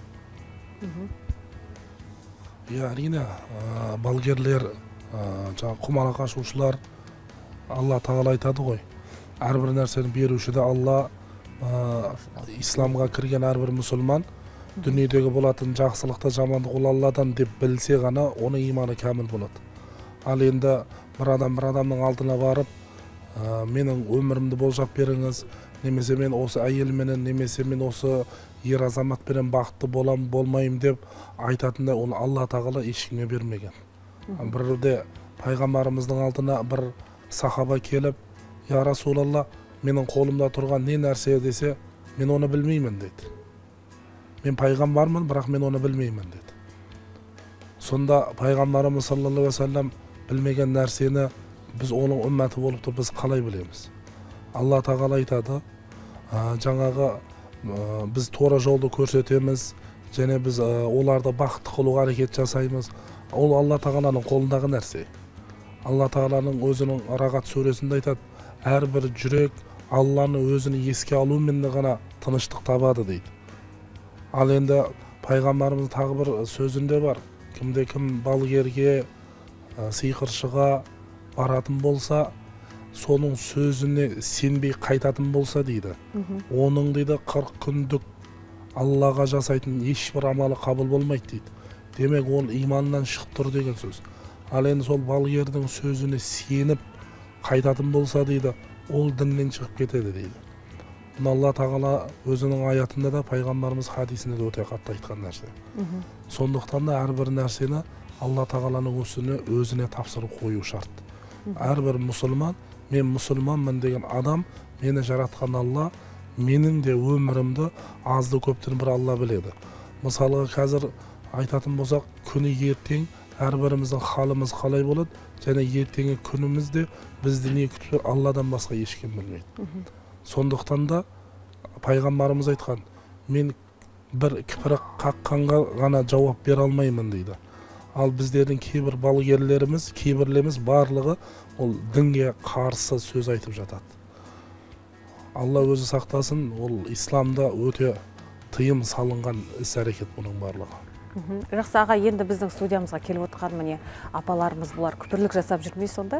[SPEAKER 15] Иә, әрине, балгерлер, жаңа құмалақ ашушылар, Алла тағала айтады ғой, әрбір нәрсені беруші де Алла. Исламға кірген әрбір мұсылман дүниедегі болатын жақсылықты жамандық ол Алладан деп білсе ғана оны иманы кәміл болады. Ал енді бір адам бір адамның алдына барып, менің өмірімді болжап беріңіз, немесе мен осы әйелменен, немесе мен осы ер азаматпенен бақытты болам, болмайым деп айтатындай, оны Алла тағала ешкімге бермеген. Бірде пайғамбарымыздың алдына бір сахаба келіп, я Расулалла, менің қолымда тұрған не нәрсе десе, мен оны білмеймін дейді. Мен пайғамбармын, бірақ мен оны білмеймін дейді. Сонда пайғамбарымыз саллаллаху алейхи ва саллям білмеген нәрсені біз оның үмметі болып тұр, біз қалай білеміз? Алла тағала айтады, жаңағы біз тура жолды көрсетеміз, және біз оларды бақытты қылуға әрекет жасаймыз. Ол Алла тағаланың қолындағы нәрсе. Алла тағаланың өзінің Рағат сүресінде айтады, әрбір жүрек Алланы өзіні еске алумен ғана тыныштық табады дейді. Ал енді пайғамбарымыз тағы бір сөзінде бар, кімде кім балгерге, сиқыршыға баратын болса, соның сөзіне сенбей қайтатын болса дейді, оның дейді қырық күндік Аллаға жасайтын ешбір амалы қабыл болмайды дейді. Демек ол иманнан шығып тұр деген сөз. Ал енді сол балгердің сөзіне сеніп қайтатын болса дейді, ол діннен шығып кетеді дейді. Бұны Алла тағала өзінің аятында да, пайғамбарымыз хадисінде де өте қатты айтқан нәрсе. Сондықтан да әрбір нәрсені Алла тағаланың өзіне өзіне тапсырып қою шарт. Әрбір мұсылман, мен мұсылманмын деген адам, мені жаратқан Алла, менің де өмірімді азды көптен бір Алла біледі. мысалға қазір айтатын болсақ, күні ертең әрбіріміздің халіміз қалай болады, және ертеңгі күнімізде бізді не күтіп тұр, Алладан басқа ешкім білмейді. Сондықтан да пайғамбарымыз айтқан, мен бір кіпірік қаққанға ғана жауап бере алмаймын дейді. Ал біздердің кейбір балгерлеріміз, кейбірлеріміз барлығы ол дінге қарсы сөз айтып жатады. Алла өзі сақтасын, ол исламда өте тыйым салынған іс-әрекет бұның барлығы.
[SPEAKER 1] Жақсы аға, енді біздің студиямызға келіп отырған міне апаларымыз бұлар күпірлік жасап жүрмей сонда?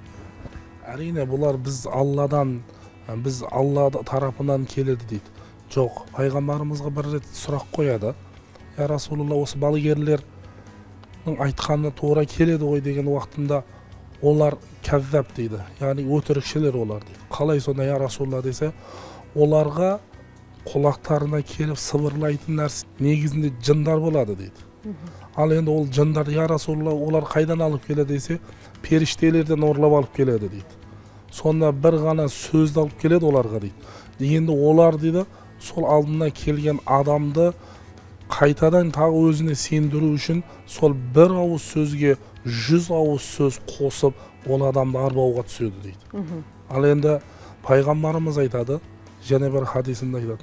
[SPEAKER 15] Әрине, бұлар біз Алладан, біз Алла тарапынан келеді дейді. Жоқ, пайғамбарымызға бір рет сұрақ қояды. Я Расулалла, осы балгерлердің айтқаны тура келеді ғой деген уақытында олар кәззап дейді. Яғни өтірікшілер олар дейді. Қалай сонда я Расулалла десе, оларға құлақтарына келіп сыбырлайтын нәрсе негізінде жындар болады дейді. Ал енді ол жындар я Расулалла олар қайдан алып келеді десе, періштелерден ұрлап алып келеді дейді. Сонда бір ғана сөзді алып келеді оларға дейді. Енді олар дейді, сол алдына келген адамды қайтадан тағы өзіне сендіру үшін сол бір ауыз сөзге жүз ауыз сөз қосып, ол адамды арбауға түседі дейді. Ал енді пайғамбарымыз айтады, және бір хадисінде айтады.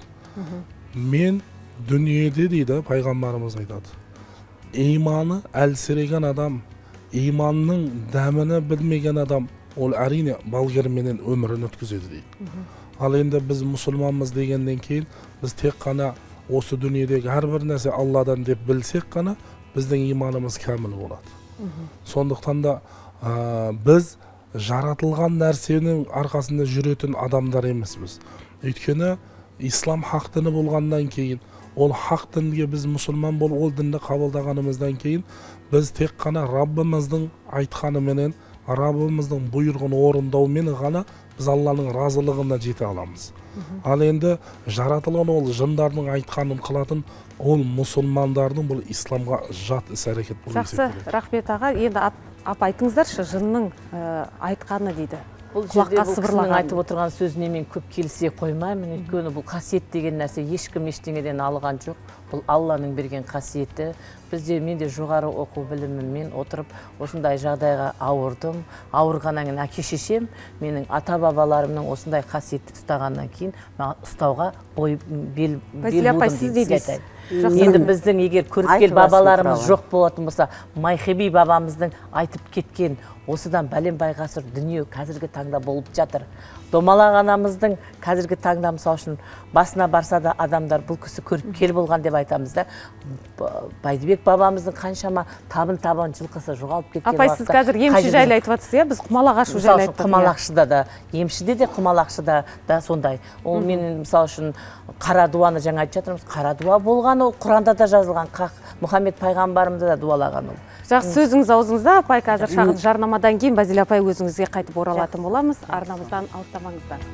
[SPEAKER 15] Мен дүниеде дейді, пайғамбарымыз айтады. Иманы әлсіреген адам, иманның дәміні білмеген адам, ол әрине балгерменен өмірін өткізеді дейді. Ал енді біз мұсылманмыз дегеннен кейін, біз тек қана осы дүниедегі әрбір нәрсе Алладан деп білсек қана, біздің иманымыз кәміл болады. Сондықтан да біз жаратылған нәрсенің арқасында жүретін адамдар емеспіз. Өйткені ислам хақ діні болғаннан кейін, ол хақ дінге біз мұсылман болып, ол дінді қабылдағанымыздан кейін, біз тек қана Раббымыздың айтқаныменен, Раббымыздың бұйырғын орындаумен ғана біз Алланың разылығына жете аламыз. Ал енді жаратылған ол жындардың айтқанын қылатын, ол мұсылмандардың бұл исламға жат іс-әрекет болып есептеледі.
[SPEAKER 1] Жақсы, рахмет аға. Енді ап айтыңыздаршы, жынның айтқаны дейді.
[SPEAKER 7] Бұл жерде бұл кісінің айтып отырған сөзіне мен көп келісе қоймаймын. Өйткені бұл қасиет деген нәрсе ешкім ештеңеден алған жоқ. Бұл Алланың берген қасиеті. Бізде мен де жоғары оқу біліміммен отырып, осындай жағдайға ауырдым. Ауырғаннан кейін әке шешем менің ата бабаларымның осындай қасиетті ұстағаннан кейін ұстауға бой бел будым дейді. Енді біздің егер көріпкел бабаларымыз жоқ болатын болса, Майхеби бабамыздың айтып кеткен осыдан бәленбай ғасыр дүние қазіргі таңда болып жатыр. Домалақ анамыздың қазіргі таңда мысал үшін басына барса да адамдар бұл кісі көріпкел болған деп айтамыз да. Байдыбек бабамыздың қаншама табын-табан жылқысы жоғалып кеткен.
[SPEAKER 1] Апай, сіз қазір емші жайлы айтып жатсыз, иә? Біз құмалақ ашу жайлы айттық.
[SPEAKER 7] Құмалақшыда да, емшіде де құмалақшыда да сондай. Ол мен мысал үшін қара дуаны жаңа айтып жатырмыз. Қара дуа болған, ол Құранда да жазылған, Мұхаммед пайғамбарымды да дуалаған ол.
[SPEAKER 1] Жақсы, сөзіңіз аузыңызда. Апай, қазір шағын жарнамадан кейін Базилия апай өзіңізге қайтып оралатын боламыз. Арнамыздан алыстамаңыздар.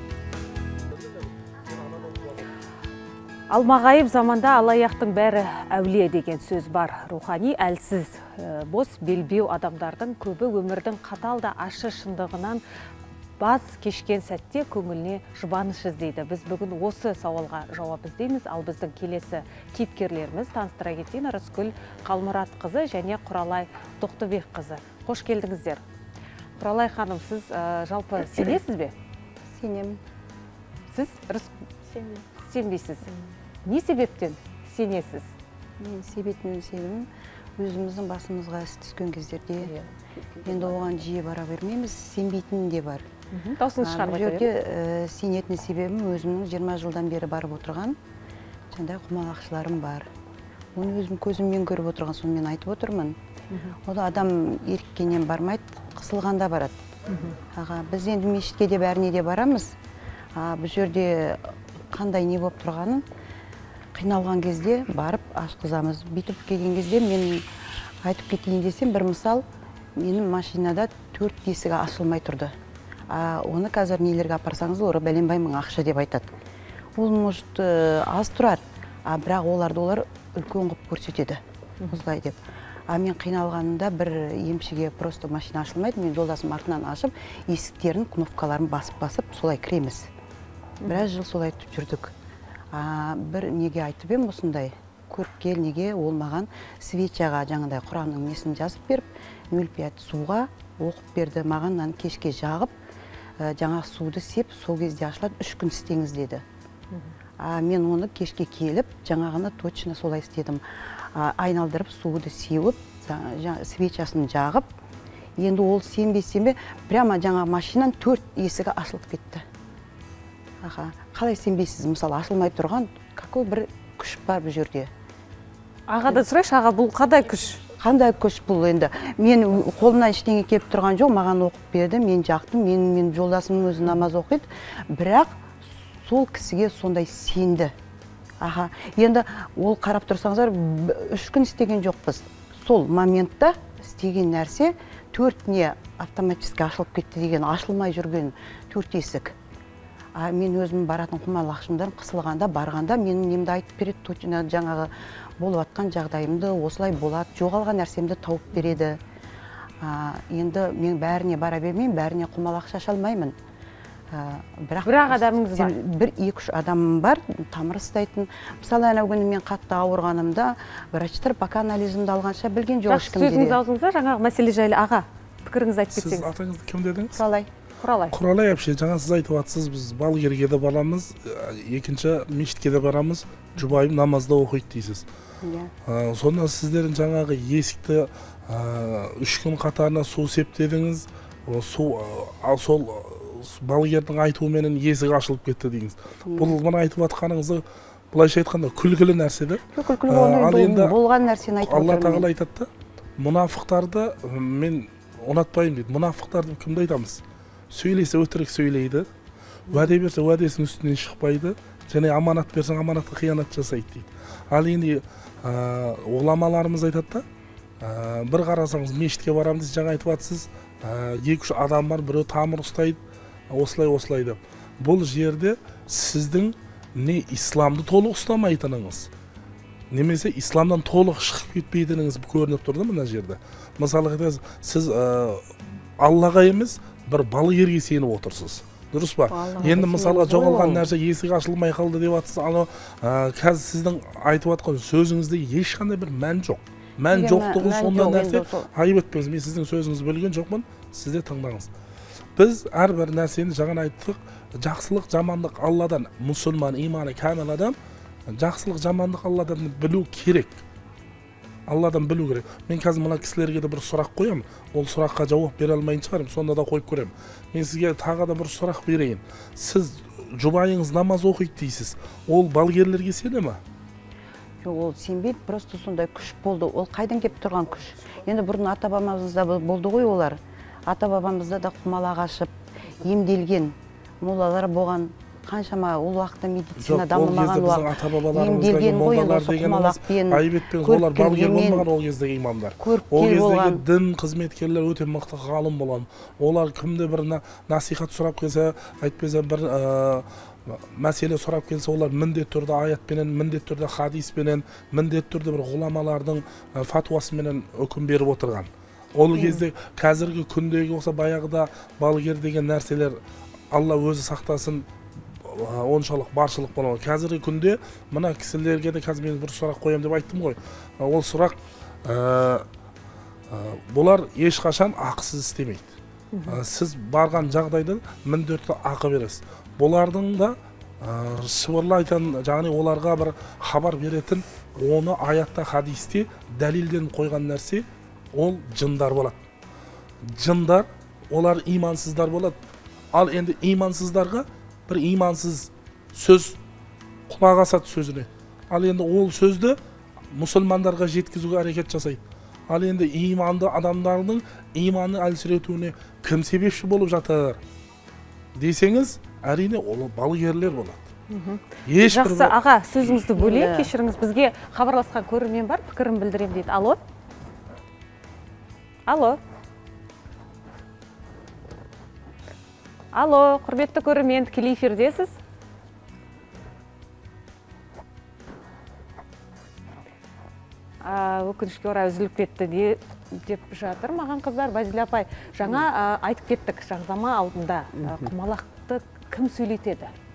[SPEAKER 1] Алмағайып заманда алаяқтың бәрі әулие деген сөз бар. Рухани әлсіз, бос белбеу адамдардың көбі өмірдің қатал да ащы шындығынан баз кешкен сәтте көңіліне жұбаныш іздейді. Біз бүгін осы сауалға жауап іздейміз. Ал біздің келесі кейіпкерлеріміз таныстыра кетейін, Рыскүл Қалмұрат қызы және Құралай Тоқтыбек қызы. Қош келдіңіздер. Құралай ханым, сіз жалпы сенесіз бе?
[SPEAKER 16] Сенемін.
[SPEAKER 1] Сіз сенбейсіз. Не себептен сенесіз?
[SPEAKER 16] Мен себетін сенемін. Өзіміздің басымызға іс түскен кездерде енді оған жиі бара бермейміз, сенбейтін де бар.
[SPEAKER 1] Даусыңыз шығарып
[SPEAKER 16] айтайын. Бұл жерде сенетін себебім өзімнің жиырма жылдан бері барып отырған жаңағыдай құмалақшыларым бар. Оны өзім көзіммен көріп отырған, соны мен айтып отырмын. Ода адам еріккеннен бармайды, қысылғанда барады. Аға, біз енді мешітке де бәріне де барамыз. Бұл жерде қандай не болып тұрғанын қиналған кезде барып ашқызамыз. Бүйтіп келген кезде мен айтып кетейін десем, бір мысал, менің машинада төрт есігі ашылмай тұрды. Оны қазір нелерге апарсаңыз, олар бәленбай мың ақша деп айтады. Ол может аз тұрады, бірақ оларды олар үлкен қып көрсетеді. Осылай деп. Мен қиналғанымда бір емшіге просто машина ашылмайды, мен жолдасым артынан ашып, есіктерін, кнопкаларын басып-басып, солай кіреміз. Біраз жыл солай жүрдік. Бір неге айтып ем осындай, көріпкел неге ол маған свечаға жаңағыдай Құранның несін жазып беріп, нөл пять суға оқып берді. Маған мынаны кешке жағып, жаңа суды сеп, сол кезде ашылады, үш күн істеңіз деді. А мен оны кешке келіп, жаңағыны точно солай істедім. Айналдырып, суды сеуіп, свечасын жағып, енді ол сенбе-сенбе, прямо жаңа машинаның төрт есігі ашылып кетті. Аха, қалай сенбейсіз, мысалы, ашылмай тұрған, какой бір күш бар бұл жерде.
[SPEAKER 1] Ағадан сұрайшы, аға, бұл қандай күш?
[SPEAKER 16] Қандай күш бұл енді? Мен қолымнан ештеңе келіп тұрған жоқ, маған оқып берді, мен жақтым, мен, мен жолдасымның өзі намаз оқиды, бірақ сол кісіге сондай сенді. Аха, енді ол қарап тұрсаңыздар, үш күн істеген жоқпыз. Сол моментта істеген нәрсе төртіне автоматически ашылып кетті деген, ашылмай жүрген төрт есік. А мен өзім баратын құмалақшымдан қысылғанда, барғанда менің немді айтып береді, точно жаңағы болып атқан жағдайымды, осылай болады, жоғалған нәрсемді тауып береді. Енді мен бәріне бара бермеймін, бәріне құмалақ шаша алмаймын.
[SPEAKER 1] Бір ақ адамыңыз бар?
[SPEAKER 16] Бір екі-үш адамым бар, тамыр ұстайтын. Мысалы, әнеу күні мен қатты ауырғанымда, врачтар пока анализімді алғанша білген жоқ ешкім
[SPEAKER 1] дейді. Сөзіңіз аузыңызда жаңағы мәселе жайлы аға, пікіріңіз айтып кетсеңіз.
[SPEAKER 15] Сіз атыңызды кім дедіңіз?
[SPEAKER 16] Құралай.
[SPEAKER 1] Құралай.
[SPEAKER 15] Құралай әпше, жаңа сіз айтып жатсыз, біз балгерге де барамыз, екінші мешітке де барамыз, жұбайым намазда оқиды дейсіз. Сонда сіздердің жаңағы есікті үш күн қатарына су септедіңіз, сол балгердің айтуыменен есік ашылып кетті дейіңіз. Бұл мұны айтып жатқаныңызды былайша айтқанда күлкілі нәрсе де.
[SPEAKER 16] Күлкілі болған нәрсені айтып
[SPEAKER 15] Алла тағала айтады да, мұнафықтарды мен ұнатпаймын дейді. Мұнафықтарды кімді айтамыз? Сөйлесе өтірік сөйлейді, уәде берсе уәдесінің үстінен шықпайды, және аманат берсең аманатқа қиянат жасайды дейді. Ал енді ғұламаларымыз айтады да, бір қарасаңыз мешітке барамыз, жаңа айтып жатсыз, екі-үш адам бар, біреу тамыр ұстайды, осылай-осылай деп. Бұл жерде сіздің не исламды толық ұстамайтыныңыз, немесе исламдан толық шығып кетпейтініңіз көрініп тұрды мына жерде. Мысалы, сіз Аллаға емес, бір балгерге сеніп отырсыз. Дұрыс па? Енді мысалға жоғалған нәрсе есік ашылмай қалды деп жатсыз, ана қазір сіздің айтып жатқан сөзіңізде ешқандай бір мән жоқ. Мән жоқтығы сонда нәрсе айып етпеңіз. Мен сіздің сөзіңізді бөлген жоқпын, сіз де тыңдаңыз. Біз әрбір нәрсені жаңа айттық, жақсылық, жамандық Алладан, мұсылман, иманы кәміл адам, жақсылық, жамандық Алладан білу керек. Алладан білу керек. Мен қазір мына кісілерге де бір сұрақ қоямын. Ол сұраққа жауап бере алмайын шығарым, сонда да қойып көремін. Мен сізге тағы да бір сұрақ берейін. Сіз жұбайыңыз намаз оқиды дейсіз. Ол балгерлерге сене ме?
[SPEAKER 16] Жоқ, ол сенбейді, просто сондай күш болды. Ол қайдан келіп тұрған күш? Енді бұрын ата-бабамызда болды ғой олар. Ата-бабамызда да құмалақ ашып, емделген молалар болған. Қаншама ол уақытта медицина дамымаған уақыт. Емделген ғой енді осы құмалақпен,
[SPEAKER 15] олар балгер болмаған ол кездегі имамдар. Ол кездегі дін қызметкерлер өте мықты ғалым болған. Олар кімде бір насихат сұрап келсе, айтпаса бір мәселе сұрап келсе, олар міндет түрде аятпенен, міндет түрде хадиспенен, міндет түрде бір ғұламалардың фатуасыменен үкім беріп отырған. Ол кезде қазіргі күндегі болса баяғыда балгер деген нәрселер Алла өзі сақтасын, оншалық баршылық болады. Қазіргі күнде мына кісілерге де қазір мен бір сұрақ қоямын деп айттым ғой. Ол сұрақ бұлар ешқашан ақысыз істемейді. Сіз барған жағдайда міндетті ақы бересіз. Бұлардың да шыбырлайтын, яғни оларға бір хабар беретін, оны аятта, хадисте дәлелден қойған нәрсе ол жындар болады. Жындар, олар имансыздар болады. Ал енді имансыздарға бір имансыз сөз құлақ асады сөзіне. Ал енді ол сөзді мұсылмандарға жеткізуге әрекет жасайды. Ал енді иманды адамдардың иманы әлсіретуіне кім себепші болып жатыр десеңіз, әрине ол балгерлер болады.
[SPEAKER 1] Жақсы, аға, сөзіңізді бөлейік, кешіріңіз, бізге хабарласқан көрермен бар, пікірін білдірем дейді. Алло? Алло? Алло, құрметті көрермен, тікелей эфирдесіз. Өкінішке орай үзіліп кетті деп жатыр маған қыздар. Базилия апай, жаңа айтып кеттік, жаңзама алдында құмалақты кім сөйлетеді?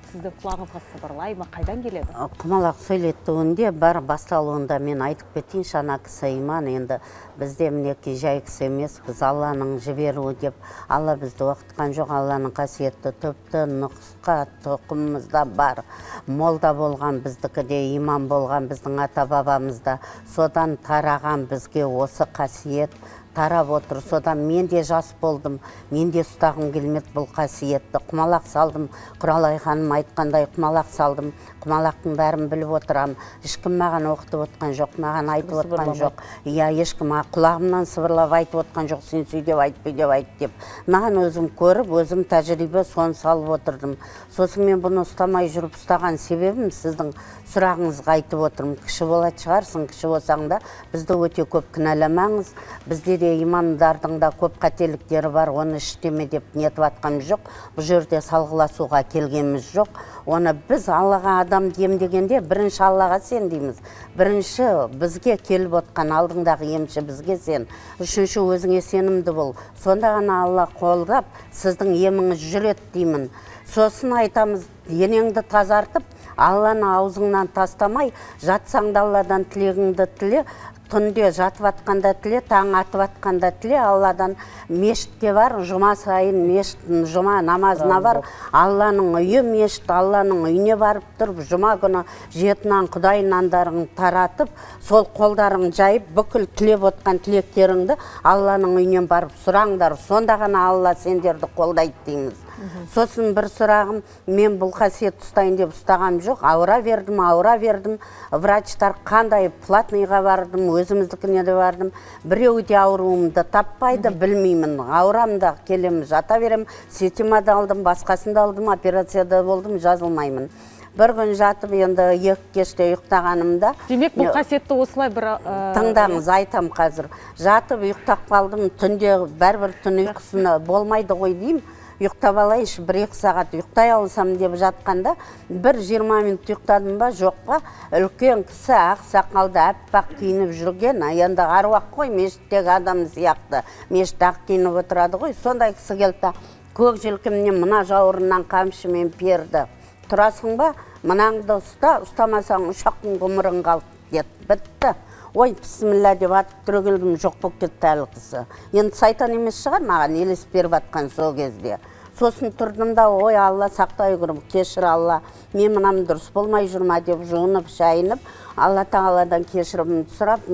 [SPEAKER 1] сіздің құлағыңызға сыбырлай ма, қайдан келеді?
[SPEAKER 14] Құмалақ сөйлетуінде бар басталуында мен айтып кетейінші, ана кісі иман, енді бізде мінекей жай кісі емес, біз Алланың жіберуі деп, Алла бізді оқытқан жоқ, Алланың қасиетті түпті нұсқа тұқымымызда бар. Молда болған біздікі де, иман болған біздің ата бабамызда, содан тараған бізге осы қасиет тарап отыр. Содан мен де жас болдым, мен де ұстағым келмеді бұл қасиетті. Құмалақ салдым, Құралай ханым айтқандай құмалақ салдым. Құмалақтың бәрін біліп отырам. Ешкім маған оқытып отқан жоқ, маған айтып отқан жоқ. Иә, ешкім құлағымнан сыбырлап айтып отқан жоқ, сен сөйдеп айт, бүйтіп айт деп. Маған өзім көріп, өзім тәжірибе соны салып отырдым. Сосын мен бұны ұстамай жүріп ұстаған себебім сіздің сұрағыңызға айтып отырмын. Кіші болады шығарсың, кіші болсаң да бізді өте көп кінәламаңыз. Бізде де имамдардың да көп қателіктері бар, оны іштеме деп нетіп атқанымыз жоқ. Бұл жерде салғыласуға келгеніміз жоқ. Оны біз Аллаға адам демдегенде бірінші Аллаға сен дейміз. Бірінші бізге келіп отқан алдыңдағы емші бізге сен. Үшінші өзіңе сенімді бол. Сонда ғана Алла қолдап сіздің еміңіз жүреді деймін. Сосын айтамыз, денеңді тазартып, Алланы аузыңнан тастамай, жатсаң да Алладан тілегіңді тіле, түнде жатып атқанда тіле, таң атып атқанда тіле. Алладан мешітке бар, жұма сайын мешіт, жұма намазына бар. Алланың үйі мешіт, Алланың үйіне барып тұрып, жұма күні жетінан Құдай нандарын таратып, сол қолдарың жайып, бүкіл тілеп отқан тілектеріңді Алланың үйінен барып сұраңдар. Сонда ғана Алла сендерді қолдайды дейміз. Сосын бір сұрағым, мен бұл қасиет ұстайын деп ұстағам жоқ, ауыра бердім, ауыра бердім. Врачтар қандай платныйға бардым, өзіміздікіне де бардым. Біреу де ауруымды таппайды, білмеймін. Ауырам да келем, жата берем, сетимада алдым, басқасында алдым, операцияда болдым, жазылмаймын. Бір күн жатып, енді екі кеште ұйықтағанымда...
[SPEAKER 1] Демек, бұл қасиетті осылай бір...
[SPEAKER 14] Тыңдаңыз, айтам қазір. Жатып, ұйықтап қалдым, түнде бәрбір түн ұйқысына болмайды ғой деймін. Ұйықтап алайыншы, бір-екі сағат ұйықтай алсам деп жатқанда, бір жиырма минут ұйықтадым ба, жоқ па, үлкен кісі ақ сақалды әппақ киініп жүрген, енді аруақ қой, мешіттегі адам сияқты, мешіт ақ киініп отырады ғой, сондай кісі келді, көк желкімнен мына жауырыннан қамшымен перді. Тұрасың ба, мынаңды ұста, ұстамасаң ұшақтың ғұмырың қалды деді, бітті. Ой, бісміллә деп атып түрегелдім, жоқ болып кетті әлі кісі. Енді сайтан емес шығар, маған елес беріп атқан сол кезде. Сосын тұрдым да, ой, Алла сақтай көрім, кешір Алла, мен мынам дұрыс болмай жүрма деп жуынып, шайынып, Алла тағаладан кешірімді сұрап,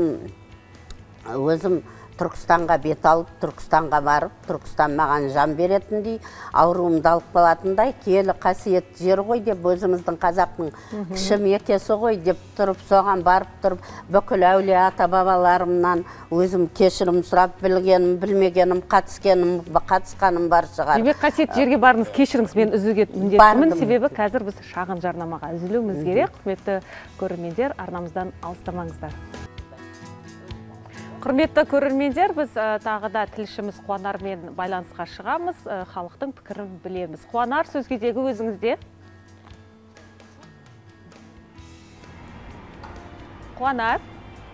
[SPEAKER 14] өзім Түркістанға бет алып, Түркістанға барып, Түркістан маған жан беретіндей, ауруымды алып қалатындай, киелі қасиет жер ғой деп, өзіміздің қазақтың кіші мекесі ғой деп тұрып, соған барып тұрып, бүкіл әулие ата бабаларымнан өзім кешірім сұрап, білгенім, білмегенім, қатыскенім, қатысқаным бар шығар.
[SPEAKER 1] Демек, қасиет жерге барыңыз, кешіріңіз, мен үзуге міндеттімін, себебі қазір біз шағын жарнамаға үзілуіміз керек. Құрметті көрермендер, арнамыздан алыстамаңыздар. Құрметті көрермендер, біз тағы да тілшіміз Қуанармен байланысқа шығамыз, халықтың пікірін білеміз. Қуанар, сөз кезегі өзіңізде. Қуанар.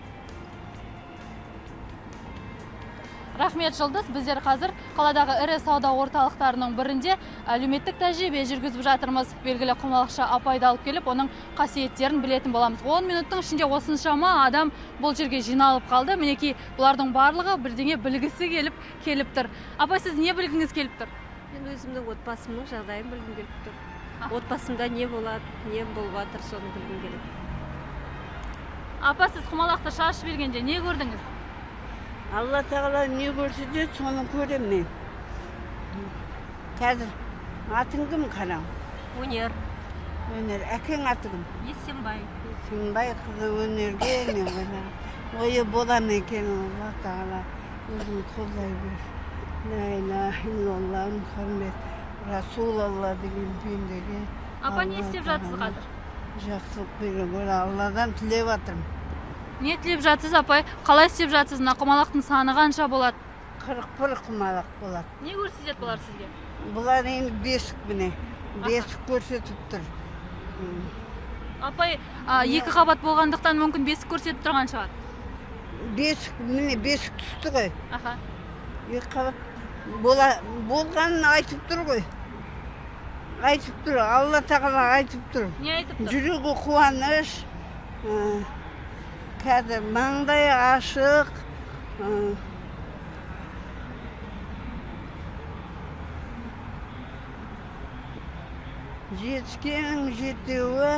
[SPEAKER 8] Рахмет, Жұлдыз. Біздер қазір қаладағы ірі сауда орталықтарының бірінде әлеуметтік тәжірибе жүргізіп жатырмыз. Белгілі құмалақшы апайды алып келіп, оның қасиеттерін білетін боламыз. он минуттың ішінде осыншама адам бұл жерге жиналып қалды. Мінекей, бұлардың барлығы бірдеңе білгісі келіп келіп тұр. Апай, сіз не білгіңіз келіп тұр?
[SPEAKER 17] Мен өзімнің отбасымның жағдайын білгім келіп тұр. Отбасымда не болады, не болып жатыр, соны білгім келеді.
[SPEAKER 8] Апа, сіз құмалақты шашып бергенде не көрдіңіз?
[SPEAKER 18] Алла тағала не көрсетеді, соны көрем мен. Қазір атың кім қарам?
[SPEAKER 17] Өнер.
[SPEAKER 18] Өнер. Әкең аты кім?
[SPEAKER 17] Есенбай.
[SPEAKER 18] Есенбай қызы өнерге мен қарам. Ойы болам екен, Алла тағала өзін қолдай бер. Ла иляха иллаллах Мұхаммед Расулалла деген пендеге.
[SPEAKER 8] Апа, не істеп жатсыз қазір?
[SPEAKER 18] Жақсылық берген гөр, Алладан тілеп жатырмын.
[SPEAKER 8] Не тілеп жатсыз, апай? Қалай істеп жатсыз? Мына құмалақтың саны қанша болады?
[SPEAKER 18] қырық бір құмалақ болады.
[SPEAKER 8] Не көрсетеді бұлар сізге?
[SPEAKER 18] Бұлар енді бесік міне. Бесік көрсетіп тұр.
[SPEAKER 8] Апай, екі қабат болғандықтан мүмкін бесік көрсетіп тұрған шығар?
[SPEAKER 18] Бесік, міне бесік түсті ғой.
[SPEAKER 8] Аха.
[SPEAKER 18] Екі қабат болғанын айтып тұр ғой. айтып тұр, Алла тағала айтып тұр.
[SPEAKER 8] Не айтып тұр?
[SPEAKER 18] Жүрегі қуаныш, қазір маңдай ашық, жетіскенің жетеуі,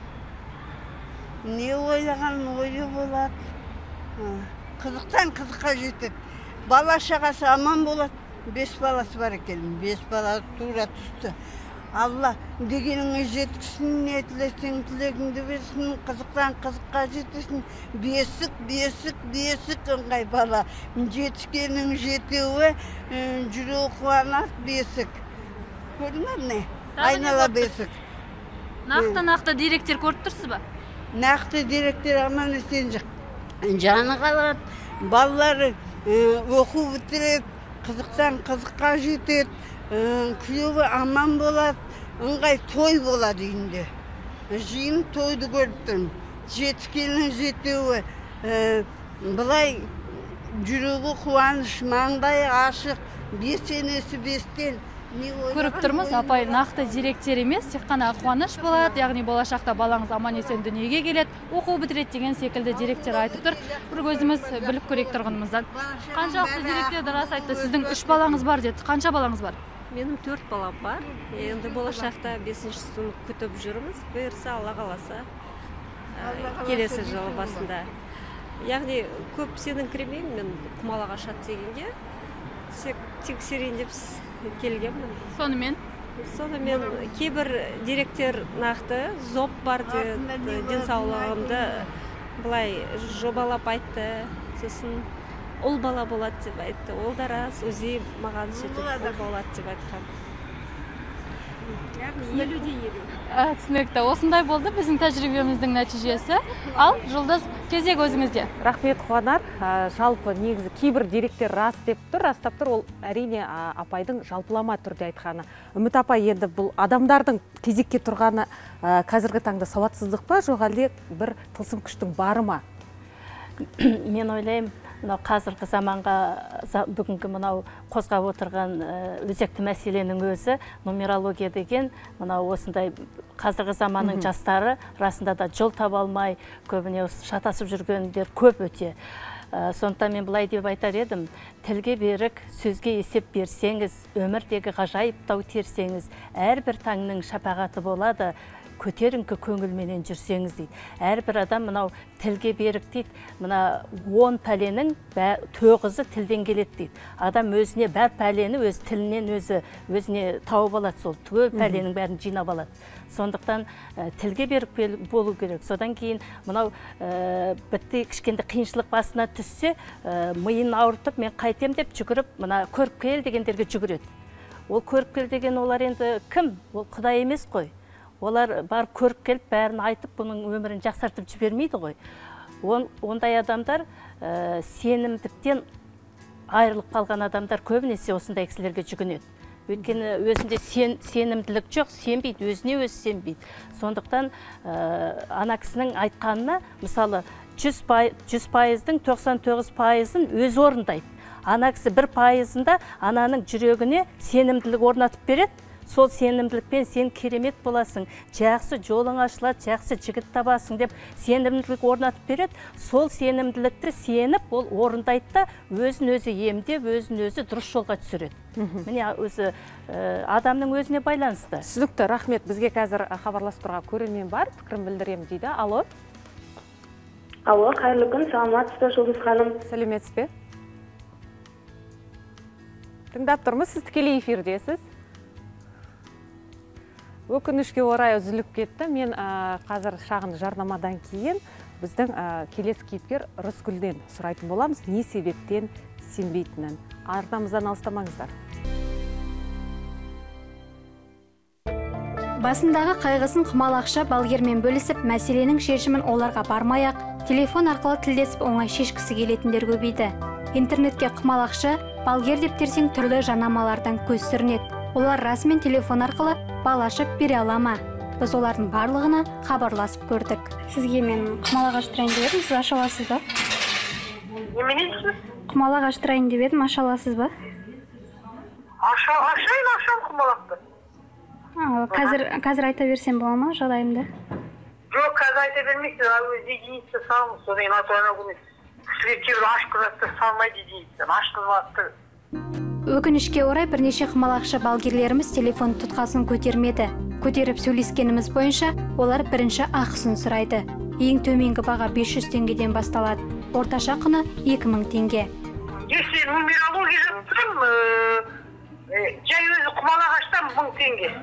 [SPEAKER 18] не ойлаған ойы болады, қызықтан қызыққа жетеді. Бала шағасы аман болады. Бес баласы бар екен, бес бала тура түсті. Алла дегеніңе жеткісін, не тілесең тілегіңді берсін, қызықтан қызыққа жетесін. Бесік, бесік, бесік ыңғай бала. Жетіскенің жетеуі, жүрегі қуанады бесік. Көрдің бе не? Айнала бесік.
[SPEAKER 8] Нақты-нақты деректер көріп тұрсыз ба?
[SPEAKER 18] Нақты деректер аман есен жоқ. Жаны қалады, балалары оқу бітіреді, қызықтан қызыққа жетеді, күйеуі аман болады, ыңғай той болады үйінде. Жиын тойды көріп тұрмын. Жетіскеннің жетеуі, былай жүрегі қуаныш, маңдай ашық, бес енесі бестен.
[SPEAKER 8] Көріп тұрмыз, апай нақты деректер емес, тек қана қуаныш болады, яғни болашақта балаңыз аман есен дүниеге келеді, оқу бітіреді деген секілді деректер айтып тұр. Бір көзіміз біліп көрейік тұрғынымыздан. Қаншалықты деректерді рас айтты? Сіздің үш балаңыз бар деді. Қанша балаңыз бар?
[SPEAKER 17] Менің төрт балам бар. Енді болашақта бесінші сынып күтіп жүрміз. Бұйырса, Алла қаласа, келесі жылы басында. Яғни көп сенің кіремеймін, мен Құмалаға шат дегенге. Тексерейін деп келгенмін.
[SPEAKER 8] Сонымен?
[SPEAKER 17] Сонымен кейбір деректер нақты, зоб бар деді, денсаулығымды былай жобалап айтты, сосын ұл бала болады деп айтты. Ол да рас, өзі маған сөйтіп ұл болады деп айтқан.
[SPEAKER 8] Түсінікті. Осындай болды біздің тәжірибеміздің нәтижесі. Ал Жұлдыз, кезек өзіңізде.
[SPEAKER 1] Рахмет, Қуанар. Жалпы негізі кейбір деректер рас деп тұр, растап тұр. Ол әрине апайдың жалпылама түрде айтқаны. Үміт апай, енді бұл адамдардың кезекке тұрғаны қазіргі таңда сауатсыздық па, жоқ әлде бір тылсым күштің бары ма?
[SPEAKER 19] Мен ойлаймын, мынау қазіргі заманға бүгінгі мынау қозғап отырған өзекті мәселенің өзі нумерология деген, мынау осындай қазіргі заманның жастары расында да жол таба алмай, көбіне шатасып жүргендер көп өте. Сондықтан мен былай деп айтар едім, тілге берік, сөзге есеп берсеңіз, өмірдегі ғажайып тау терсеңіз, әрбір таңның шапағаты болады, көтеріңкі көңілменен жүрсеңіз дейді. Әрбір адам мынау тілге берік дейді, мына он пәленің тоғызы тілден келеді дейді. Адам өзіне бәр пәлені өз тілінен өзі өзіне тауып алады, сол түгел пәленің бәрін жинап алады. Сондықтан тілге берік болу керек. Содан кейін мынау бітті кішкенде қиыншылық басына түссе, миын ауыртып, мен қайтем деп жүгіріп, мына көріп кел дегендерге жүгіреді. Ол көріп кел деген олар енді кім? Ол Құдай емес қой. Олар бар көріп келіп, бәрін айтып, бұның өмірін жақсартып жібермейді ғой. Ондай адамдар сенімдіктен айырылып қалған адамдар көбінесе осындай кісілерге жүгінеді. Өйткені өзінде сенімділік жоқ, сенбейді, өзіне өзі сенбейді. Сондықтан ана кісінің айтқанына, мысалы, жүз пайыздың тоқсан тоғыз пайызын өзі орындайды. Ана кісі бір пайызында ананың жүрегіне сенімділік орнатып береді. Сол сенімділікпен сен керемет боласың, жақсы жолың ашылады, жақсы жігіт табасың деп сенімділік орнатып береді. Сол сенімділікті сеніп, ол орындайды да, өзін өзі емдеп, өзін өзі дұрыс жолға түсіреді. Міне өзі адамның өзіне байланысты.
[SPEAKER 1] Түсінікті, рахмет. Бізге қазір хабарласып тұрған көрермен бар, пікірін білдіремін дейді. Алло.
[SPEAKER 20] Алло, қайырлы күн, саламатсыз ба Жұлдыз ханым?
[SPEAKER 1] Сәлеметсіз бе? Тыңдап тұрмыз, сіз тікелей эфирдесіз. Өкінішке орай үзіліп кетті. Мен қазір шағын жарнамадан кейін біздің келесі кейіпкер Рыскүлден сұрайтын боламыз, не себептен сенбейтінін. Арнамыздан алыстамаңыздар.
[SPEAKER 21] Басындағы қайғысын құмалақша балгермен бөлісіп, мәселенің шешімін оларға бармай-ақ, телефон арқылы тілдесіп оңай шешкісі келетіндер көбейді. Интернетке құмалақша, балгер деп терсең түрлі жанамалардан көз сүрінеді. Олар расымен телефон арқылы бал ашып бере ала ма? Біз олардың барлығына хабарласып көрдік. Сізге мен құмалақ аштырайын деп едім, сіз аша аласыз ба?
[SPEAKER 20] Неменесі?
[SPEAKER 21] Құмалақ аштырайын деп едім, аша аласыз ба?
[SPEAKER 20] Ашайын, ашам құмалақты.
[SPEAKER 21] Қазір қазір айта берсем бола ма жағдайымды?
[SPEAKER 2] Жоқ, қазір айта бермейсіз, ал өзі единица салыңыз, содан кейін ана күні кісілер кейбір ашқы затты салмайды единица, ашқы затты.
[SPEAKER 21] Өкінішке орай бірнеше құмалақшы балгерлеріміз телефон тұтқасын көтермеді. Көтеріп сөйлескеніміз бойынша олар бірінші ақысын сұрайды. Ең төменгі баға бес жүз теңгеден басталады. Орташа құны екі мың теңге.
[SPEAKER 2] Если нумерология жатырым, жай өзі құмалақ аштам мың теңге.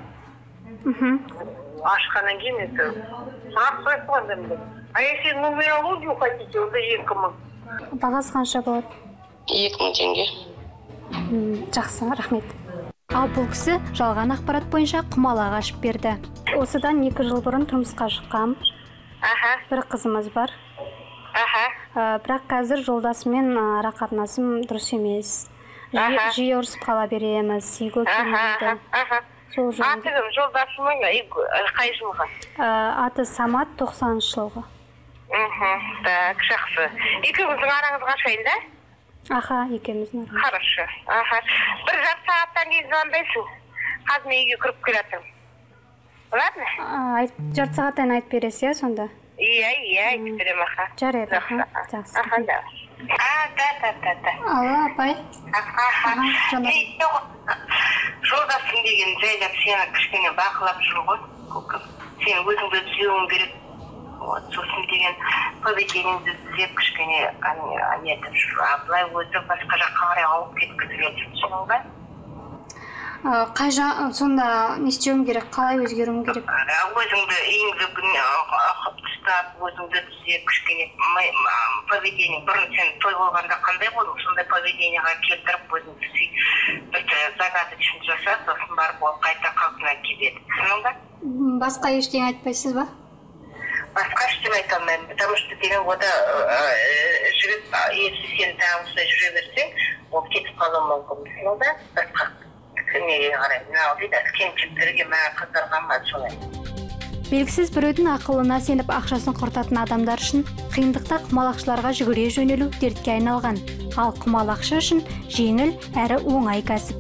[SPEAKER 2] Ашқаннан кейін это сұрақ қойып қойдым. А если нумерологию хотите, онда екі мың.
[SPEAKER 21] Бағасы қанша болады?
[SPEAKER 2] екі мың теңге.
[SPEAKER 21] Жақсы, рахмет. Ал бұл кісі жалған ақпарат бойынша құмалақ ашып берді. Осыдан екі жыл бұрын тұрмысқа шыққам. Бір қызымыз бар. Бірақ қазір жолдасымен ара қатынасым дұрыс емес. Жиі ұрысып қала береміз, үйге келмейді.
[SPEAKER 2] Аты кім, жолдасымың қай жылға?
[SPEAKER 21] Аты Самат, тоқсаныншы жылғы.
[SPEAKER 2] Так, жақсы. Екеуіңіздің араңыз қашайын, да?
[SPEAKER 21] Аха, екеуміздің араңыз.
[SPEAKER 2] Хорошо. Бір жарты сағаттан кейін звондайсың. Қазір мен үйге кіріп келатырмын. Ладно?
[SPEAKER 21] Жарты сағаттан айтып бересіз, иә, сонда?
[SPEAKER 2] Иә, иә, айтып берем, аха.
[SPEAKER 21] Жарайды, аха. Жақсы.
[SPEAKER 2] Аха, да. А, да, да, да, да.
[SPEAKER 21] Алло, апай.
[SPEAKER 2] Аха, жолдасым деген жайлап сені кішкене бақылап жүр ғой. Сен өзіңді түзеуің керек. Сосын деген поведениеңді түзеп кішкене нетіп жүр. Былай өзі басқа жаққа қарай ауып кеткізіледі. Соның ба?
[SPEAKER 21] Қай жа, сонда не істеуім керек, қалай өзгеруім керек?
[SPEAKER 2] Өзіңді үйіңді ұстап, өзіңді түзеп кішкене поведение. Бұрын сен той болғанда қандай болдың, сондай поведениеға келтіріп өзіңді бір загадочный жасап, сосын барып ол қайта қалпына келеді. Соның ба?
[SPEAKER 21] Басқа ештеңе айтпайсыз ба?
[SPEAKER 2] Басқа ештеңе айта алмаймын, потому что деген ода жігіт, если сен тағы осылай жүре берсең, ол кетіп қалуы мүмкін. Соның ба? Басқа неге қарай, мынау дейді, кемшіліктерге маған қыздарға ма солай.
[SPEAKER 21] Белгісіз біреудің ақылына сеніп ақшасын құртатын адамдар үшін қиындықта құмалақшыларға жүгіре жөнелу дертке айналған. Ал құмалақшы үшін жеңіл әрі оңай кәсіп.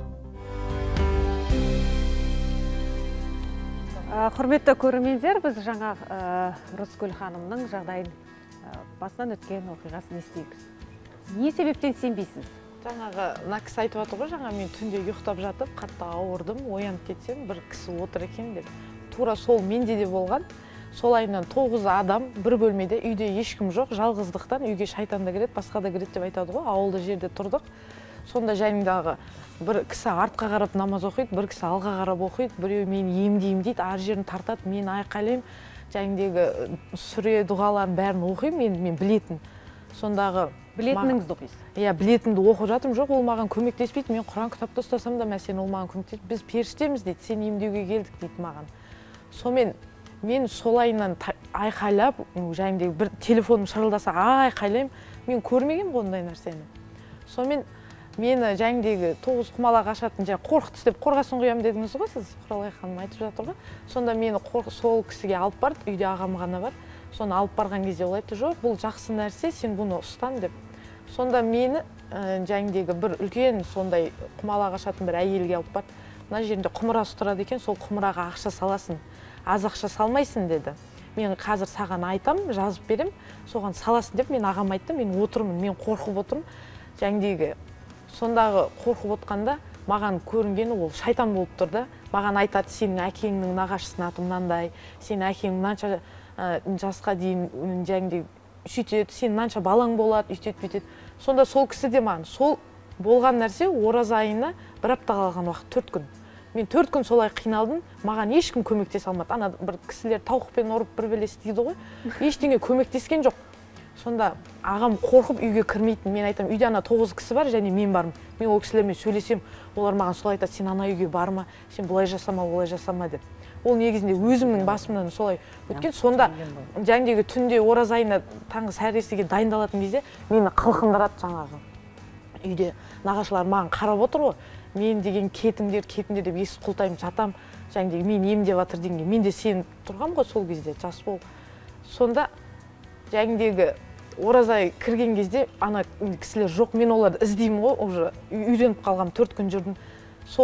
[SPEAKER 1] Құрметті көрермендер, біз жаңа Рыскүл ханымның жағдайын басынан өткен оқиғасын естейміз. Не себептен сенбейсіз?
[SPEAKER 22] Жаңағы мына кісі айтып отыр ғой, жаңа мен түнде ұйықтап жатып, қатты ауырдым, оянып кетсем, бір кісі отыр екен деп. Тура сол менде де болған. Сол айынан тоғыз адам бір бөлмеде, үйде ешкім жоқ, жалғыздықтан үйге шайтан да кіреді, басқа да кіреді деп айтады ғой. Ауылды жерде тұрдық. Сонда жанымдағы бір кісі артқа қарап намаз оқиды, бір кісі алға қарап оқиды, біреу мені емдеймін дейді, ар жерін тартады, мен айқайлаймын, жаңағыдегі сүре дұғаларын бәрін оқимын, мен білетін. Сондағы
[SPEAKER 1] білетініңізді оқисыз?
[SPEAKER 22] Иә, білетінімді оқып жатырмын, жоқ, ол маған көмектеспейді. Мен Құран кітапты ұстасам да, мәселен ол маған көмектеспейді. Біз періштеміз дейді, сен емдеуге келдік дейді маған. Сонымен мен солайынан айқайлап, жаңағыдегі бір телефоным шырылдаса айқайлаймын, мен көрмегенмін ондай нәрсені. Сонымен мені жаңағыдегі тоғыз құмалақ ашатын жаңа қорқытты деп қорғасын қоямын дедіңіз ғой сіз, Құралай ханым айтып жатыр ғой. Сонда мені сол кісіге алып барды, үйде ағам ғана бар. Соны алып барған кезде ол айтты, жоқ, бұл жақсы нәрсе, сен бұны ұстан деп. Сонда мені жаңағыдегі бір үлкен сондай құмалақ ашатын бір әйелге алып барды. Мына жерінде құмырасы тұрады екен, сол құмыраға ақша саласын, аз ақша салмайсың деді. Мен қазір саған айтам, жазып берем, соған саласын деп мен ағам айтты, мен отырмын, мен қорқып отырмын. Жаңағыдегі сондағы қорқып отқанда маған көрінгені ол шайтан болып тұр да. Маған айтады, сенің әкеңнің нағашысының аты мынандай, сенің әкең мынанша жасқа дейін жаңағыдей сөйтеді, сен мынанша балаң болады, үйтеді, бүйтеді. Сонда сол кісі де маған сол болған нәрсе ораза айына бір апта қалған уақыт төрт күн. Мен төрт күн солай қиналдым, маған ешкім көмектесе алмады. Ана бір кісілер тауықпен ұрып бір белес дейді ғой, ештеңе көмектескен жоқ. Сонда ағам қорқып үйге кірмейтін. Мен айтам, үйде ана тоғыз кісі бар және мен бармын. Мен ол кісілермен сөйлесем, олар маған солай айтады, сен ана үйге барма, сен бұлай жасама, олай жасама деп. Ол негізінде өзімнің басымнан солай өткен. Сонда жаңағыдегі түнде ораза айына таңғы сәресіге дайындалатын кезде мені қылқындырады жаңағы. Үйде нағашылар маған қарап отыр ғой. Мен деген кетіңдер, кетіңдер деп есік құлтайым жатам. Жаңағыдегі мен емдеп жатыр дегенге. Мен де сен тұрғам ғой сол кезде жас болып. Сонда жаңағыдегі ораза кірген кезде ана кісілер жоқ, мен оларды іздеймін ғой, уже үйреніп қалғам, төрт күн жүрдім. Сол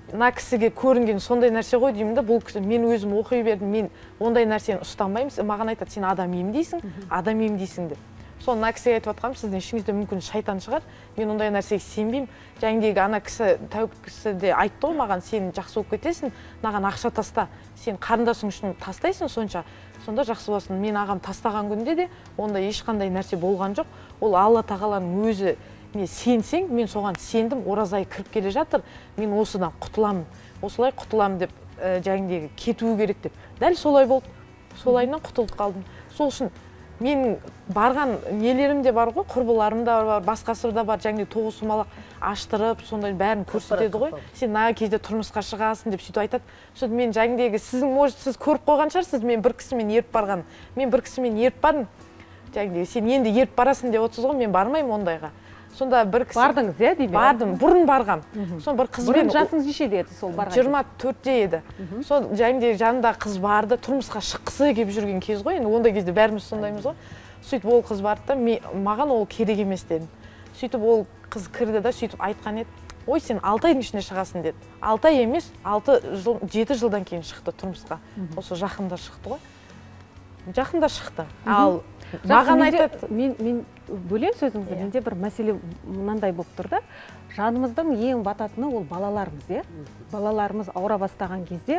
[SPEAKER 22] мына кісіге көрінген сондай нәрсе ғой деймін да, бұл кісі, мен өзім оқи бердім, мен ондай нәрсені ұстамаймын. Маған айтады, сен адам емдейсің, адам емдейсің деп. Соны мына кісіге айтып жатқаным, сіздің ішіңізде мүмкін шайтан шығар, мен ондай нәрсеге сенбеймін. Жаңағыдегі ана кісі, тәуіп кісі де айтты ғой маған, сен жақсы болып кетесің, маған ақша таста, сен қарындасың үшін тастайсың сонша, сонда жақсы боласың. Мен ағам тастаған күнде де ондай ешқандай нәрсе болған жоқ. Ол Алла тағаланың өзі, не сенсең, мен соған сендім, ораза айы кіріп келе жатыр, мен осыдан құтыламын, осылай құтыламын деп, жаңағыдегі кетуі керек деп. Дәл солай болды, солайынан құтылып қалдым. Сол үшін мен барған нелерім де бар ғой, құрбыларым да бар, басқасы да бар, жаңағыдай тоғыз сумалақ аштырып, сондай бәрін көрсетеді ғой. Сен мына кезде тұрмысқа шығасың деп сөйтіп айтады. Сөйтіп мен жаңағыдегі сіздің, может, сіз көріп қойған шығарсыз, мен бір кісімен еріп барған. Мен бір кісімен еріп бардым. Жаңағыдегі сен енді еріп барасың деп отырсыз ғой, мен бармаймын ондайға. Сонда бір кісі
[SPEAKER 1] бардыңыз, иә, деймін?
[SPEAKER 22] Бардым, бұрын барғам.
[SPEAKER 1] Сон бір қызбен жасыңыз нешеде еді сол барған?
[SPEAKER 22] жиырма төртте еді. Сол жаңағыдай жанында қыз барды, тұрмысқа шыққысы келіп жүрген кез ғой. Енді ондай кезде бәріміз сондаймыз ғой. Сөйтіп ол қыз барды да, маған ол керек емес дедім. Сөйтіп ол қыз кірді да, сөйтіп айтқан еді, ой, сен алты айдың ішінде шығасың деді. алты ай емес, алты жыл, жеті жылдан кейін шықты тұрмысқа. Осы жақында шықты ғой. Жақында шықты. Ал маған айтады,
[SPEAKER 1] мен бөлем сөзіңізді, менде бір мәселе мынандай болып тұр да, жанымыздың ең бататыны ол балаларымыз, е? Балаларымыз ауыра бастаған кезде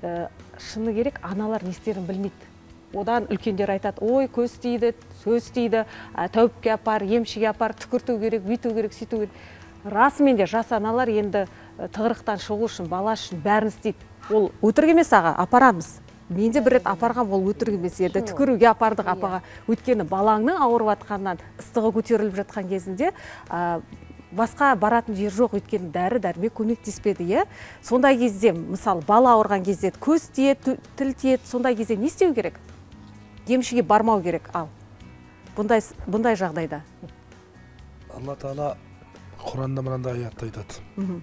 [SPEAKER 1] шыны керек аналар не істерін білмейді. Одан үлкендер айтады, ой, көз тиді, сөз тиді, тәуіпке апар, емшіге апар, түкірту керек, бүйту керек, сөйту керек. Расымен де жас аналар енді тығырықтан шығу үшін, бала үшін бәрін істейді. Ол өтірік емес аға, апарамыз. Менде бір рет апарған ол өтірік емес еді, түкіруге апардық апаға. Өйткені балаңның ауырып жатқаннан ыстығы көтеріліп жатқан кезінде басқа баратын жер жоқ, өйткені дәрі дәрмек көмектеспеді, е? Сондай кезде, мысалы, бала ауырған кезде көз тиеді, тіл тиеді, сондай кезде не істеу керек? Емшіге бармау керек, ал. Бұндай бұндай жағдайда.
[SPEAKER 15] Алла Тағала Құранда мынандай аятта айтады.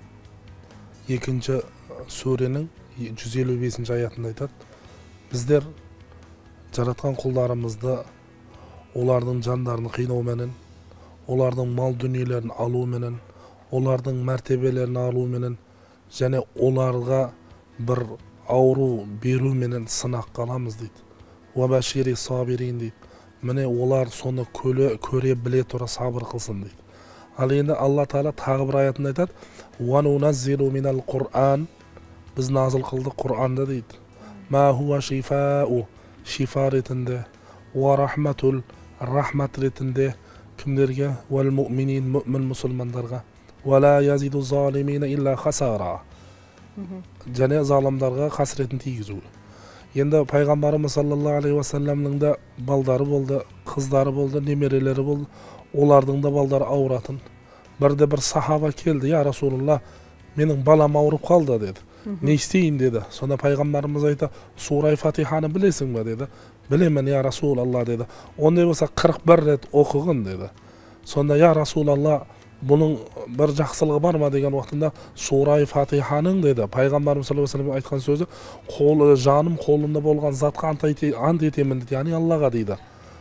[SPEAKER 15] Екінші сүренің жүз елу бесінші аятында айтады. Біздер жаратқан құлдарымызды олардың жандарын қинауменен, олардың мал дүниелерін алуменен, олардың мәртебелерін алуменен, және оларға бір ауру беруменен сынақ қаламыз дейді. Уабашири сабирин дейді. Міне олар соны көре біле тұра сабыр қылсын дейді. Ал енді Алла Тағала тағы бір аятында айтады. Уануназзилу минал Құр'ан, біз назыл қылдық Құр'анда дейді. Ма хуа шифау, шифа ретінде, уа рахматул, рахмат ретінде, кімдерге? Уал муъминин, мүмін мұсылмандарға. Уала язиду залимина илла хасара. Және залымдарға қасіретін тигізу. Енді пайғамбарымыз саллаллаху алейхи ва салламның да балдары болды, қыздары болды, немерелері болды. Олардың да балдары ауыратын. Бірде бір сахаба келді, я Расулулла, менің балам ауырып қалды деді. Не істейін деді. Сонда пайғамбарымыз айта, Сура Фатиханы білесің бе деді. Білемін, я Расулалла деді. Ондай болса қырық бір рет оқығын деді. Сонда, я Расулалла, бұның бір жақсылығы бар ма деген уақытында Сура Фатиханың деді. Пайғамбарымыз саллаллаху алейхи ва саллям айтқан сөзі, қолы, жаным қолымда болған затқа ант етемін дейді, яғни Аллаға дейді.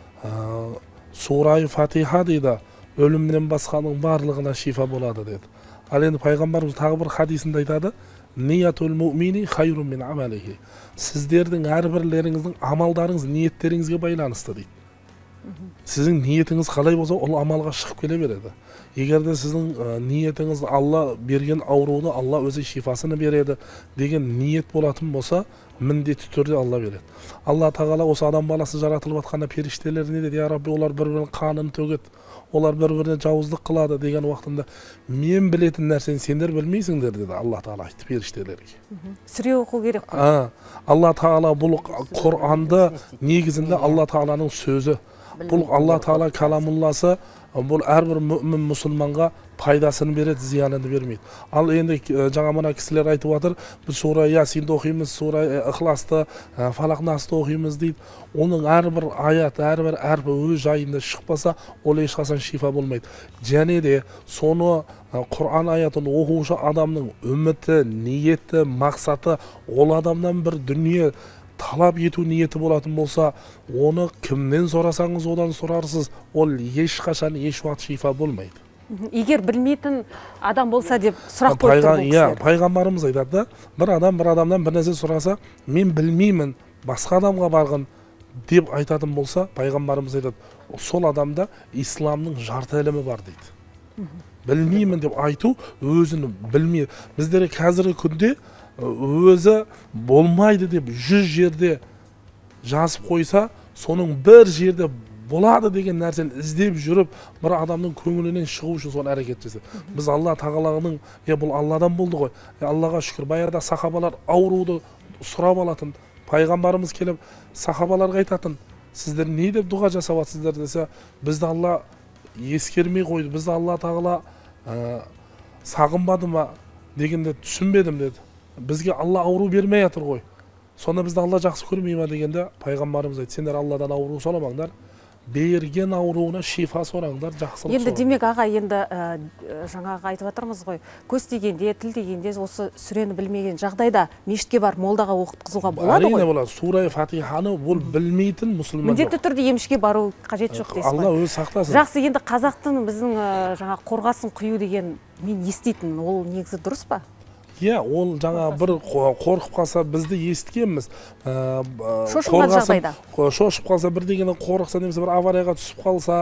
[SPEAKER 15] Сура Фатиха дейді, өлімнен басқаның барлығына шифа болады деді. Ал енді пайғамбарымыз тағы бір хадисінде айтады, ниятул муъмини хайрун мин амалихи. Сіздердің әрбірлеріңіздің амалдарыңыз ниеттеріңізге байланысты дейді. Сіздің ниетіңіз қалай болса, ол амалға шығып келе береді. Егер де сіздің ниетіңіз Алла берген ауруды Алла өзі шифасыны береді деген ниет болатын болса, міндетті түрде Алла береді. Алла Тағала осы адам баласы жаратылып жатқанда періштелер не деді? Я Рабби, олар бір-бірінің қанын төгеді, олар бір-біріне жауыздық қылады деген уақытында мен білетін нәрсені сендер білмейсіңдер деді Алла Тағала айтты періштелерге.
[SPEAKER 1] Сүре оқу керек.
[SPEAKER 15] Алла Тағала бұл Құранды негізінде Алла Тағаланың сөзі. Бұл Алла Тағала каламулласы, бұл әрбір мүмін мұсылманға пайдасын береді, зиянын бермейді. Ал енді жаңа мына кісілер айтып жатыр, біз Сура Ясинді оқимыз, Сура Ихласты, Фалақ Насты оқимыз дейді. Оның әрбір аят, әрбір әрбір өз жайында шықпаса, ол ешқашан шифа болмайды. Және де соны Құран аятын оқушы адамның үміті, ниеті, мақсаты, ол адамнан бір дүние талап ету ниеті болатын болса, оны кімнен сұрасаңыз одан сұрарсыз, ол ешқашан еш уақыт шифа болмайды.
[SPEAKER 1] егер білмейтін адам болса деп сұрақ қойып тұр бұл
[SPEAKER 15] Иә,
[SPEAKER 1] кісілер.
[SPEAKER 15] пайғамбарымыз айтады да, бір адам бір адамнан бір нәрсе сұраса, мен білмеймін, басқа адамға барғын деп айтатын болса, пайғамбарымыз айтады, сол адамда исламның жарты ілімі бар дейді. Білмеймін деп айту, өзіні білмей. Біздер қазіргі күнде өзі болмайды деп жүз жерде жазып қойса, соның бір жерде болады деген нәрсені іздеп жүріп, бір адамның көңілінен шығу үшін соны әрекет жасайды. Біз Алла тағаланың, е бұл Алладан болды ғой. Аллаға шүкір, баяғыда сахабалар ауруды сұрап алатын, пайғамбарымыз келіп сахабаларға айтатын, сіздер не деп дұға жасап жатсыздар десе, бізді Алла ескермей қойды, бізді Алла тағала сағынбады ма дегенде түсінбедім деді. Бізге Алла ауру бермей жатыр ғой. Сонда бізді Алла жақсы көрмей ма дегенде пайғамбарымыз айтты, сендер Алладан ауру сұрамаңдар, берген ауруына шифа сұраңдар, жақсылық
[SPEAKER 1] Енді демек аға, енді жаңағы айтып жатырмыз ғой, көз тигенде, тіл тигенде осы сүрені білмеген жағдайда мешітке бар молдаға оқытқызуға болады ғой?
[SPEAKER 15] Әрине болады. Сура Фатиханы бұл білмейтін мұсылман жоқ.
[SPEAKER 1] Міндетті түрде емшіге бару қажет жоқ дейсіз ғой.
[SPEAKER 15] Алла өзі сақтасын.
[SPEAKER 1] Жақсы, енді қазақтың біздің жаңа қорғасын құю деген мен еститін, ол негізі дұрыс па?
[SPEAKER 15] Иә, ол жаңа бір қорқып қалса бізді естігенбіз.
[SPEAKER 1] Шошынған жағдайда.
[SPEAKER 15] Шошып қалса бір дегені қорықса, немесе бір аварияға түсіп қалса,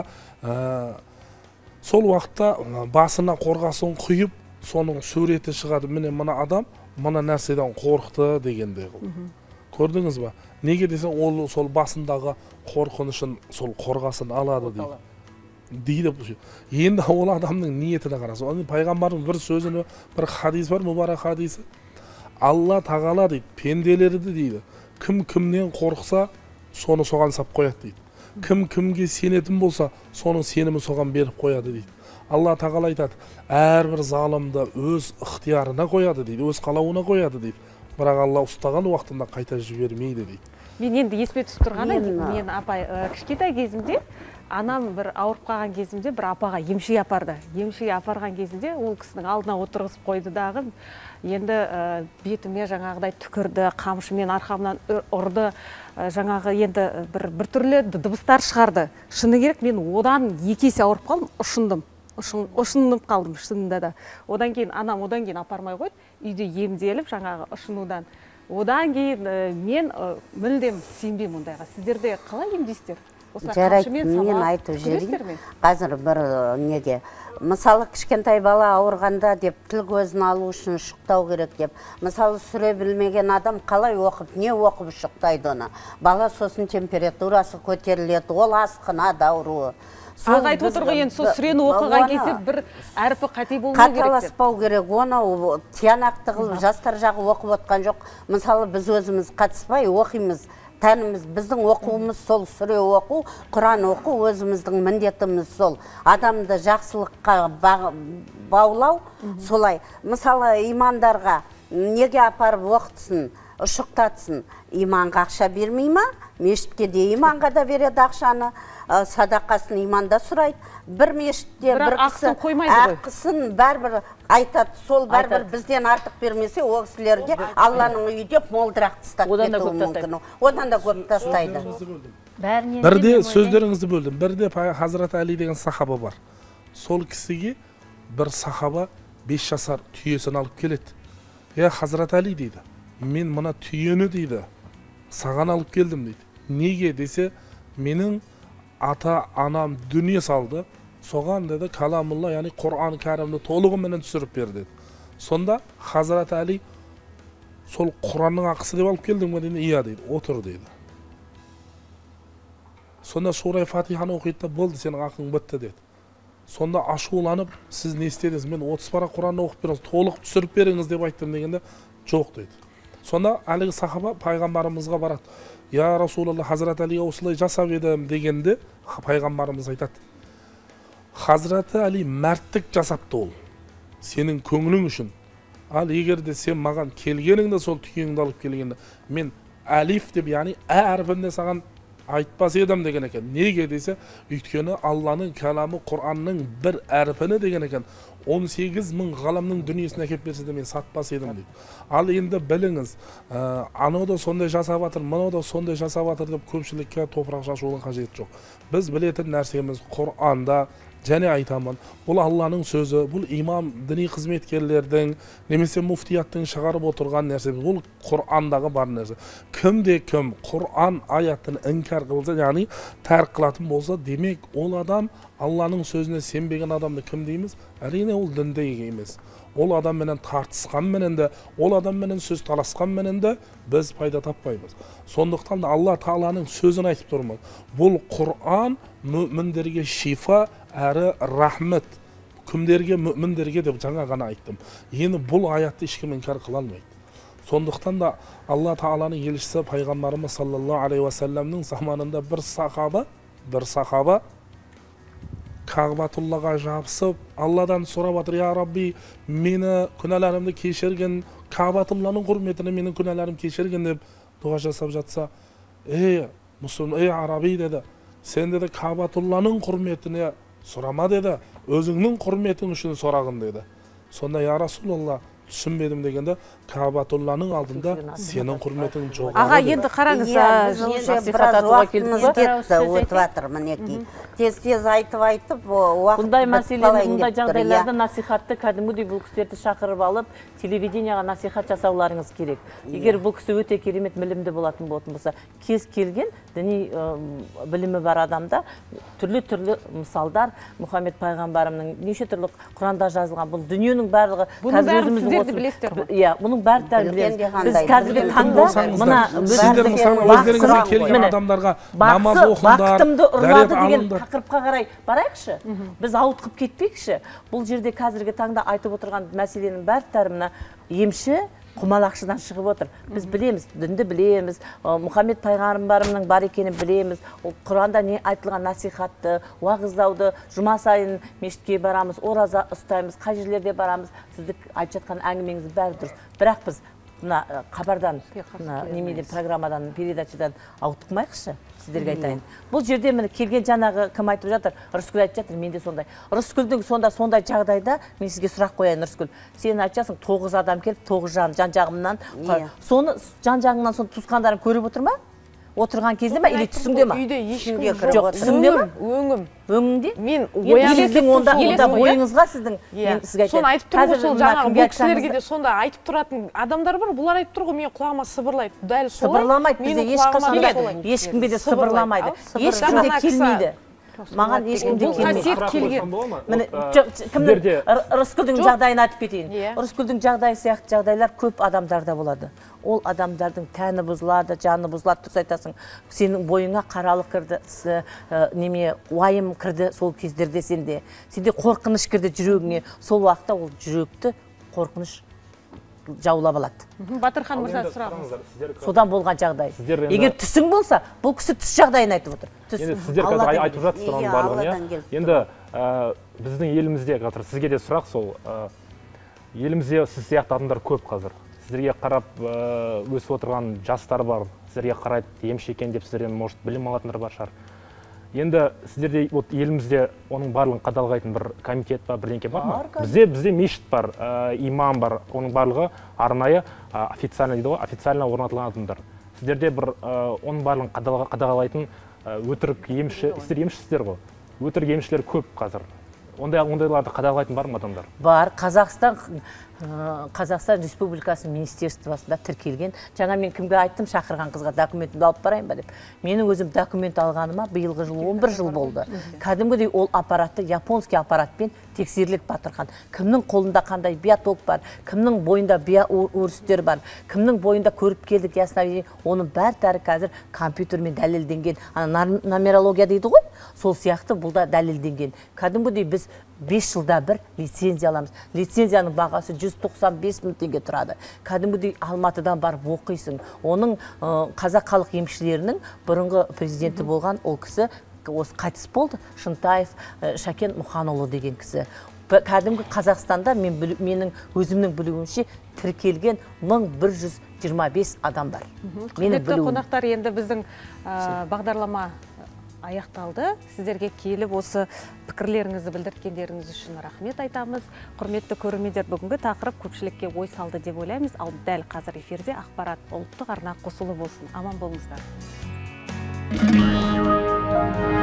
[SPEAKER 15] сол уақытта басына қорғасын құйып, соның суреті шығады. Міне мына адам мына нәрседен қорықты дегенде. Көрдіңіз ба? Неге десе, ол сол басындағы қорқынышын, сол қорғасын алады дейді. Дейді. Енді ол адамның ниетіне қараса. Пайғамбардың бір сөзіне, бір хадис бар, мұбарак хадисі. Алла тағала дейді, пенделерді дейді, кім кімнен қорықса, соны соған сап қояды дейді. Кім кімге сенетін болса, соның сенімі соған беріп қояды дейді. Алла тағала айтады, әрбір залымды өз ықтиярына қояды дейді, өз қалауына қояды дейді. Бірақ Алла ұстаған уақытында қайта жібермейді дейді.
[SPEAKER 1] Мен енді есіме түсіп тұрғаны, мен апай кішкентай кезімде анам бір ауырып қалған кезімде бір апаға емшіге апарды. Емшіге апарған кезінде ол кісінің алдына отырғызып қойды дағы, енді бетіме жаңағыдай түкірді, қамшымен арқамнан ұрды, жаңағы енді бір бір түрлі дыбыстар шығарды. Шыны керек, мен одан екі есе ауырып қалдым, ұшындым. Ұшынып қалдым шынында да. Одан кейін анам одан кейін апармай қойды, үйде емделіп жаңағы ұшынудан. Одан кейін мен мүлдем сенбеймін ондайға. Сіздерде қалай емдейсіздер?
[SPEAKER 14] Жарайды, мен айтып жіберейін. Қазір бір неге, мысалы кішкентай бала ауырғанда деп тіл көзін алу үшін шықтау керек деп, мысалы сүре білмеген адам қалай оқып, не оқып шықтайды оны. Бала сосын температурасы көтеріледі, ол асқынады ауруы.
[SPEAKER 1] Аға айтып отыр ғой, енді сол сүрені оқыған кезде бір әрпі қате болмау керек деп.
[SPEAKER 14] Қаталаспау керек, оны тиянақты қылып жастар жағы оқып отқан жоқ. Мысалы біз өзіміз қатыспай оқимыз. Тәніміз, біздің оқуымыз сол, сүре оқу, Құран оқу, өзіміздің міндетіміз сол. Адамды жақсылыққа баулау солай. Мысалы, имандарға неге апарып оқытсын, ұшықтатсын, иманға ақша бермей ма? Мешітке де иманға да береді ақшаны, садақасын иманда сұрайды. Бір мешітте бір кісі ақысын бәрбір айтады, сол бәрбір бізден артық бермесе, ол кісілерге Алланың үйі деп молдырақ тастап кетуі мүмкін. Одан да көп тастайды.
[SPEAKER 15] Бірде сөздеріңізді бөлдім. Бірде Хазірет Али деген сахаба бар. Сол кісіге бір сахаба бес жасар түйесін алып келеді. Е, Хазірет Али дейді, мен мына түйені дейді, саған алып келдім дейді. Неге десе, менің ата анам дүние салды, соған деді каламулла, яғни Құран кәрімді толығыменен түсіріп берді деді. Сонда Хазірет Али сол Құранның ақысы деп алып келдің бе дейді, иә дейді, отыр дейді. Сонда Сура Фатиханы оқиды да, болды, сенің ақың бітті деді. Сонда ашуланып, сіз не істедіңіз, мен отыз пара Құранды оқып беріңіз, толық түсіріп беріңіз деп айттым дегенде, жоқ дейді. Сонда әлгі сахаба пайғамбарымызға барады. Я Расулалла, Хазірет Алиға осылай жасап едім дегенде, пайғамбарымыз айтады. Хазірет Али мәрттік жасапты ол, сенің көңілің үшін. Ал егер де сен маған келгеніңде сол түйеңді алып келгенде, мен әлиф деп, яғни ә әрпінде саған айтпас едім деген екен. Неге десе, өйткені Алланың кәламы Құранның бір әрпіні деген екен. он сегіз мың ғаламның дүниесіне әкеп берсе де мен сатпас едім дейді. Ал енді біліңіз, анау да сондай жасап жатыр, мынау да сондай жасап жатыр деп көпшілікке топырақ шашудың қажеті жоқ. Біз білетін нәрсеміз Құранда және айтамын, бұл Алланың сөзі, бұл имам діни қызметкерлердің немесе муфтияттың шығарып отырған нәрсе, бұл Құрандағы бар нәрсе. Кімде кім Құран аятын инкар қылса, яғни тәрк қылатын болса, демек ол адам Алланың сөзіне сенбеген адамды кім дейміз? Әрине ол діндегі емес. Ол адам менен тартысқан менен де, ол адам менен сөз таласқан менен де біз пайда таппаймыз. Сондықтан да Алла Тағаланың сөзін айтып тұрмыз. Бұл Құран мүміндерге шифа әрі рахмет. Кімдерге, мүміндерге деп жаңа ғана айттым. Енді бұл аятты ешкім инкар қыла алмайды. Сондықтан да Алла Тағаланың елшісі пайғамбарымыз саллаллаху алейхи ва салламның заманында бір сахаба, бір сахаба Кағбатуллаға жабысып, Алладан сұрап жатыр, я Рабби, мені күнәларымды кешіргін, Кағбатулланың құрметіне менің күнәларым кешіргін деп дұға жасап жатса, ей мұсылман, ей араби деді, сен деді Кағбатулланың құрметіне сұрама деді, өзіңнің құрметің үшін сұрағын деді. Сонда я Расулалла түсінбедім дегенде, Кағбатулланың алдында сенің құрметің жоғары.
[SPEAKER 22] Аға, енді қараңыз,
[SPEAKER 14] біраз уақытымыз кетті, өтіп жатыр мінекей. Тез-тез айтып-айтып, уақыт
[SPEAKER 7] бұндай мәселені, бұндай жағдайларда насихатты кәдімгідей бұл кісілерді шақырып алып, телевиденияға насихат жасауларыңыз керек. Егер бұл кісі өте керемет білімді болатын болатын болса, кез келген діни білімі бар адамда түрлі-түрлі мысалдар, Мұхаммед пайғамбарымның неше түрлі Құранда жазылған, бұл дүниенің барлығы қазір өзіміздің
[SPEAKER 22] сіздерді білесіздер ғой.
[SPEAKER 7] Иә, бұның бәрі білеміз. Біз қазіргі таңда мына
[SPEAKER 15] сіздер мысалы өздеріңізге келген адамдарға намаз оқыңдар,
[SPEAKER 7] бақытымды ұрлады деген тақырыпқа қарай барайықшы. Біз ауытқып кетпейікші. Бұл жерде қазіргі таңда айтып отырған мәселенің бәрі мына емші құмалақшыдан шығып отыр. Біз білеміз, дінді білеміз, Мұхаммед пайғамбарымның бар екенін білеміз. Құранда не айтылған насихатты, уағыздауды, жұма сайын мешітке барамыз, ораза ұстаймыз, қай жерлерде барамыз. Сізді айтып жатқан әңгімеңіз бәрі дұрыс. Бірақ біз мына хабардан, немеден программадан, передачадан ауытқымайықшы. Сіздерге айтайын. Бұл жерде міне келген жаңағы кім айтып жатыр? Рыскүл айтып жатыр, менде сондай. Рыскүлдің сонда сондай жағдайда мен сізге сұрақ қояйын, Рыскүл. Сен айтасың, тоғыз адам келіп, тоғыз жан жан-жағымнан. Соны жан-жағыңнан соны туысқандарың көріп отыр ма? Отырған кезде ма или түсіңде ма?
[SPEAKER 22] Үйде ешкім
[SPEAKER 7] жоқ. Түсіңде ма?
[SPEAKER 22] Өңім.
[SPEAKER 7] Өңінде?
[SPEAKER 22] Мен оянып
[SPEAKER 7] онда бойыңызға сіздің мен сізге айтайын.
[SPEAKER 22] Соны айтып тұрмын, сол жаңағы бұл кісілерге де сонда айтып тұратын адамдар бар, бұлар айтып тұр ғой, мен құлағыма сыбырлайды. Дәл солай.
[SPEAKER 7] Сыбырламайды, бізде ешқашан ешкімге де сыбырламайды. Ешкім де келмейді. Маған ешкімде
[SPEAKER 22] келген.
[SPEAKER 7] Кімнің Рыскүлдің жағдайын айтып кетейін. Рыскүлдің жағдайы сияқты жағдайлар көп адамдарда болады. Ол адамдардың тәні бұзылады, жаны бұзылады, дұрыс айтасың. Сенің бойыңа қаралық кірді, неме уайым кірді сол кездерде сенде. Сенде қорқыныш кірді жүрегіңе. Сол уақытта ол жүректі қорқыныш жаулап алады.
[SPEAKER 22] Батырхан мырза сұрағыңыз.
[SPEAKER 7] Содан болған жағдай. Егер түсің болса, бұл кісі түс жағдайын айтып отыр.
[SPEAKER 13] Енді сіздер қазір айтып жатсыздар оның барлығын. Енді біздің елімізде қазір сізге де сұрақ сол. Елімізде сіз сияқты адамдар көп қазір. Сіздерге қарап өсіп отырған жастар бар. Сіздерге қарайды емші екен деп сіздерден может білім алатындар бар шығар. Енді сіздерде елімізде оның барлығын қадағалайтын бір комитет бар, бірдеңке бар ма? Бізде бізде мешіт бар, имам бар, оның барлығы арнайы официально дейді ғой, официально орнатылған адамдар. Сіздерде бір оның барлығын қадағалайтын өтірік емші, сіздер емшісіздер ғой. Өтірік емшілер көп қазір. Ондай ондайларды қадағалайтын бар ма адамдар?
[SPEAKER 7] Бар. Қазақстан Қазақстан Республикасының министерствосында тіркелген. Жаңа мен кімге айттым, шақырған қызға документімді алып барайын ба деп. Менің өзім документ алғаныма биылғы жыл он бір жыл болды. Кәдімгідей ол аппаратты японский аппаратпен тексеріледі Батырхан. Кімнің қолында қандай биоток бар, кімнің бойында биоөрістер бар, кімнің бойында көріп келдік ясновидение, оның бәрі қазір компьютермен дәлелденген. Нумерология дейді ғой, сол сияқты бұл да дәлелденген. Кәдімгідей біз бес жылда бір лицензия аламыз. Лицензияның бағасы жүз тоқсан бес мың теңге тұрады. Кәдімгідей Алматыдан барып оқисың. Оның қазақ халық емшілерінің бұрынғы президенті болған ол кісі осы қайтыс болды. Шынтаев Шакен Мұханұлы деген кісі. Кәдімгі Қазақстанда менің өзімнің білуімше тіркелген мың бір жүз жиырма бес адам бар.
[SPEAKER 22] Құрметті қонақтар, енді біздің бағдарлама аяқталды. Сіздерге келіп осы пікірлеріңізді білдірткендеріңіз үшін рахмет айтамыз. Құрметті көрермендер, бүгінгі тақырып көпшілікке ой салды деп ойлаймыз. Ал дәл қазір эфирде ақпарат ұлттық арна қосулы болсын. Аман болыңыздар.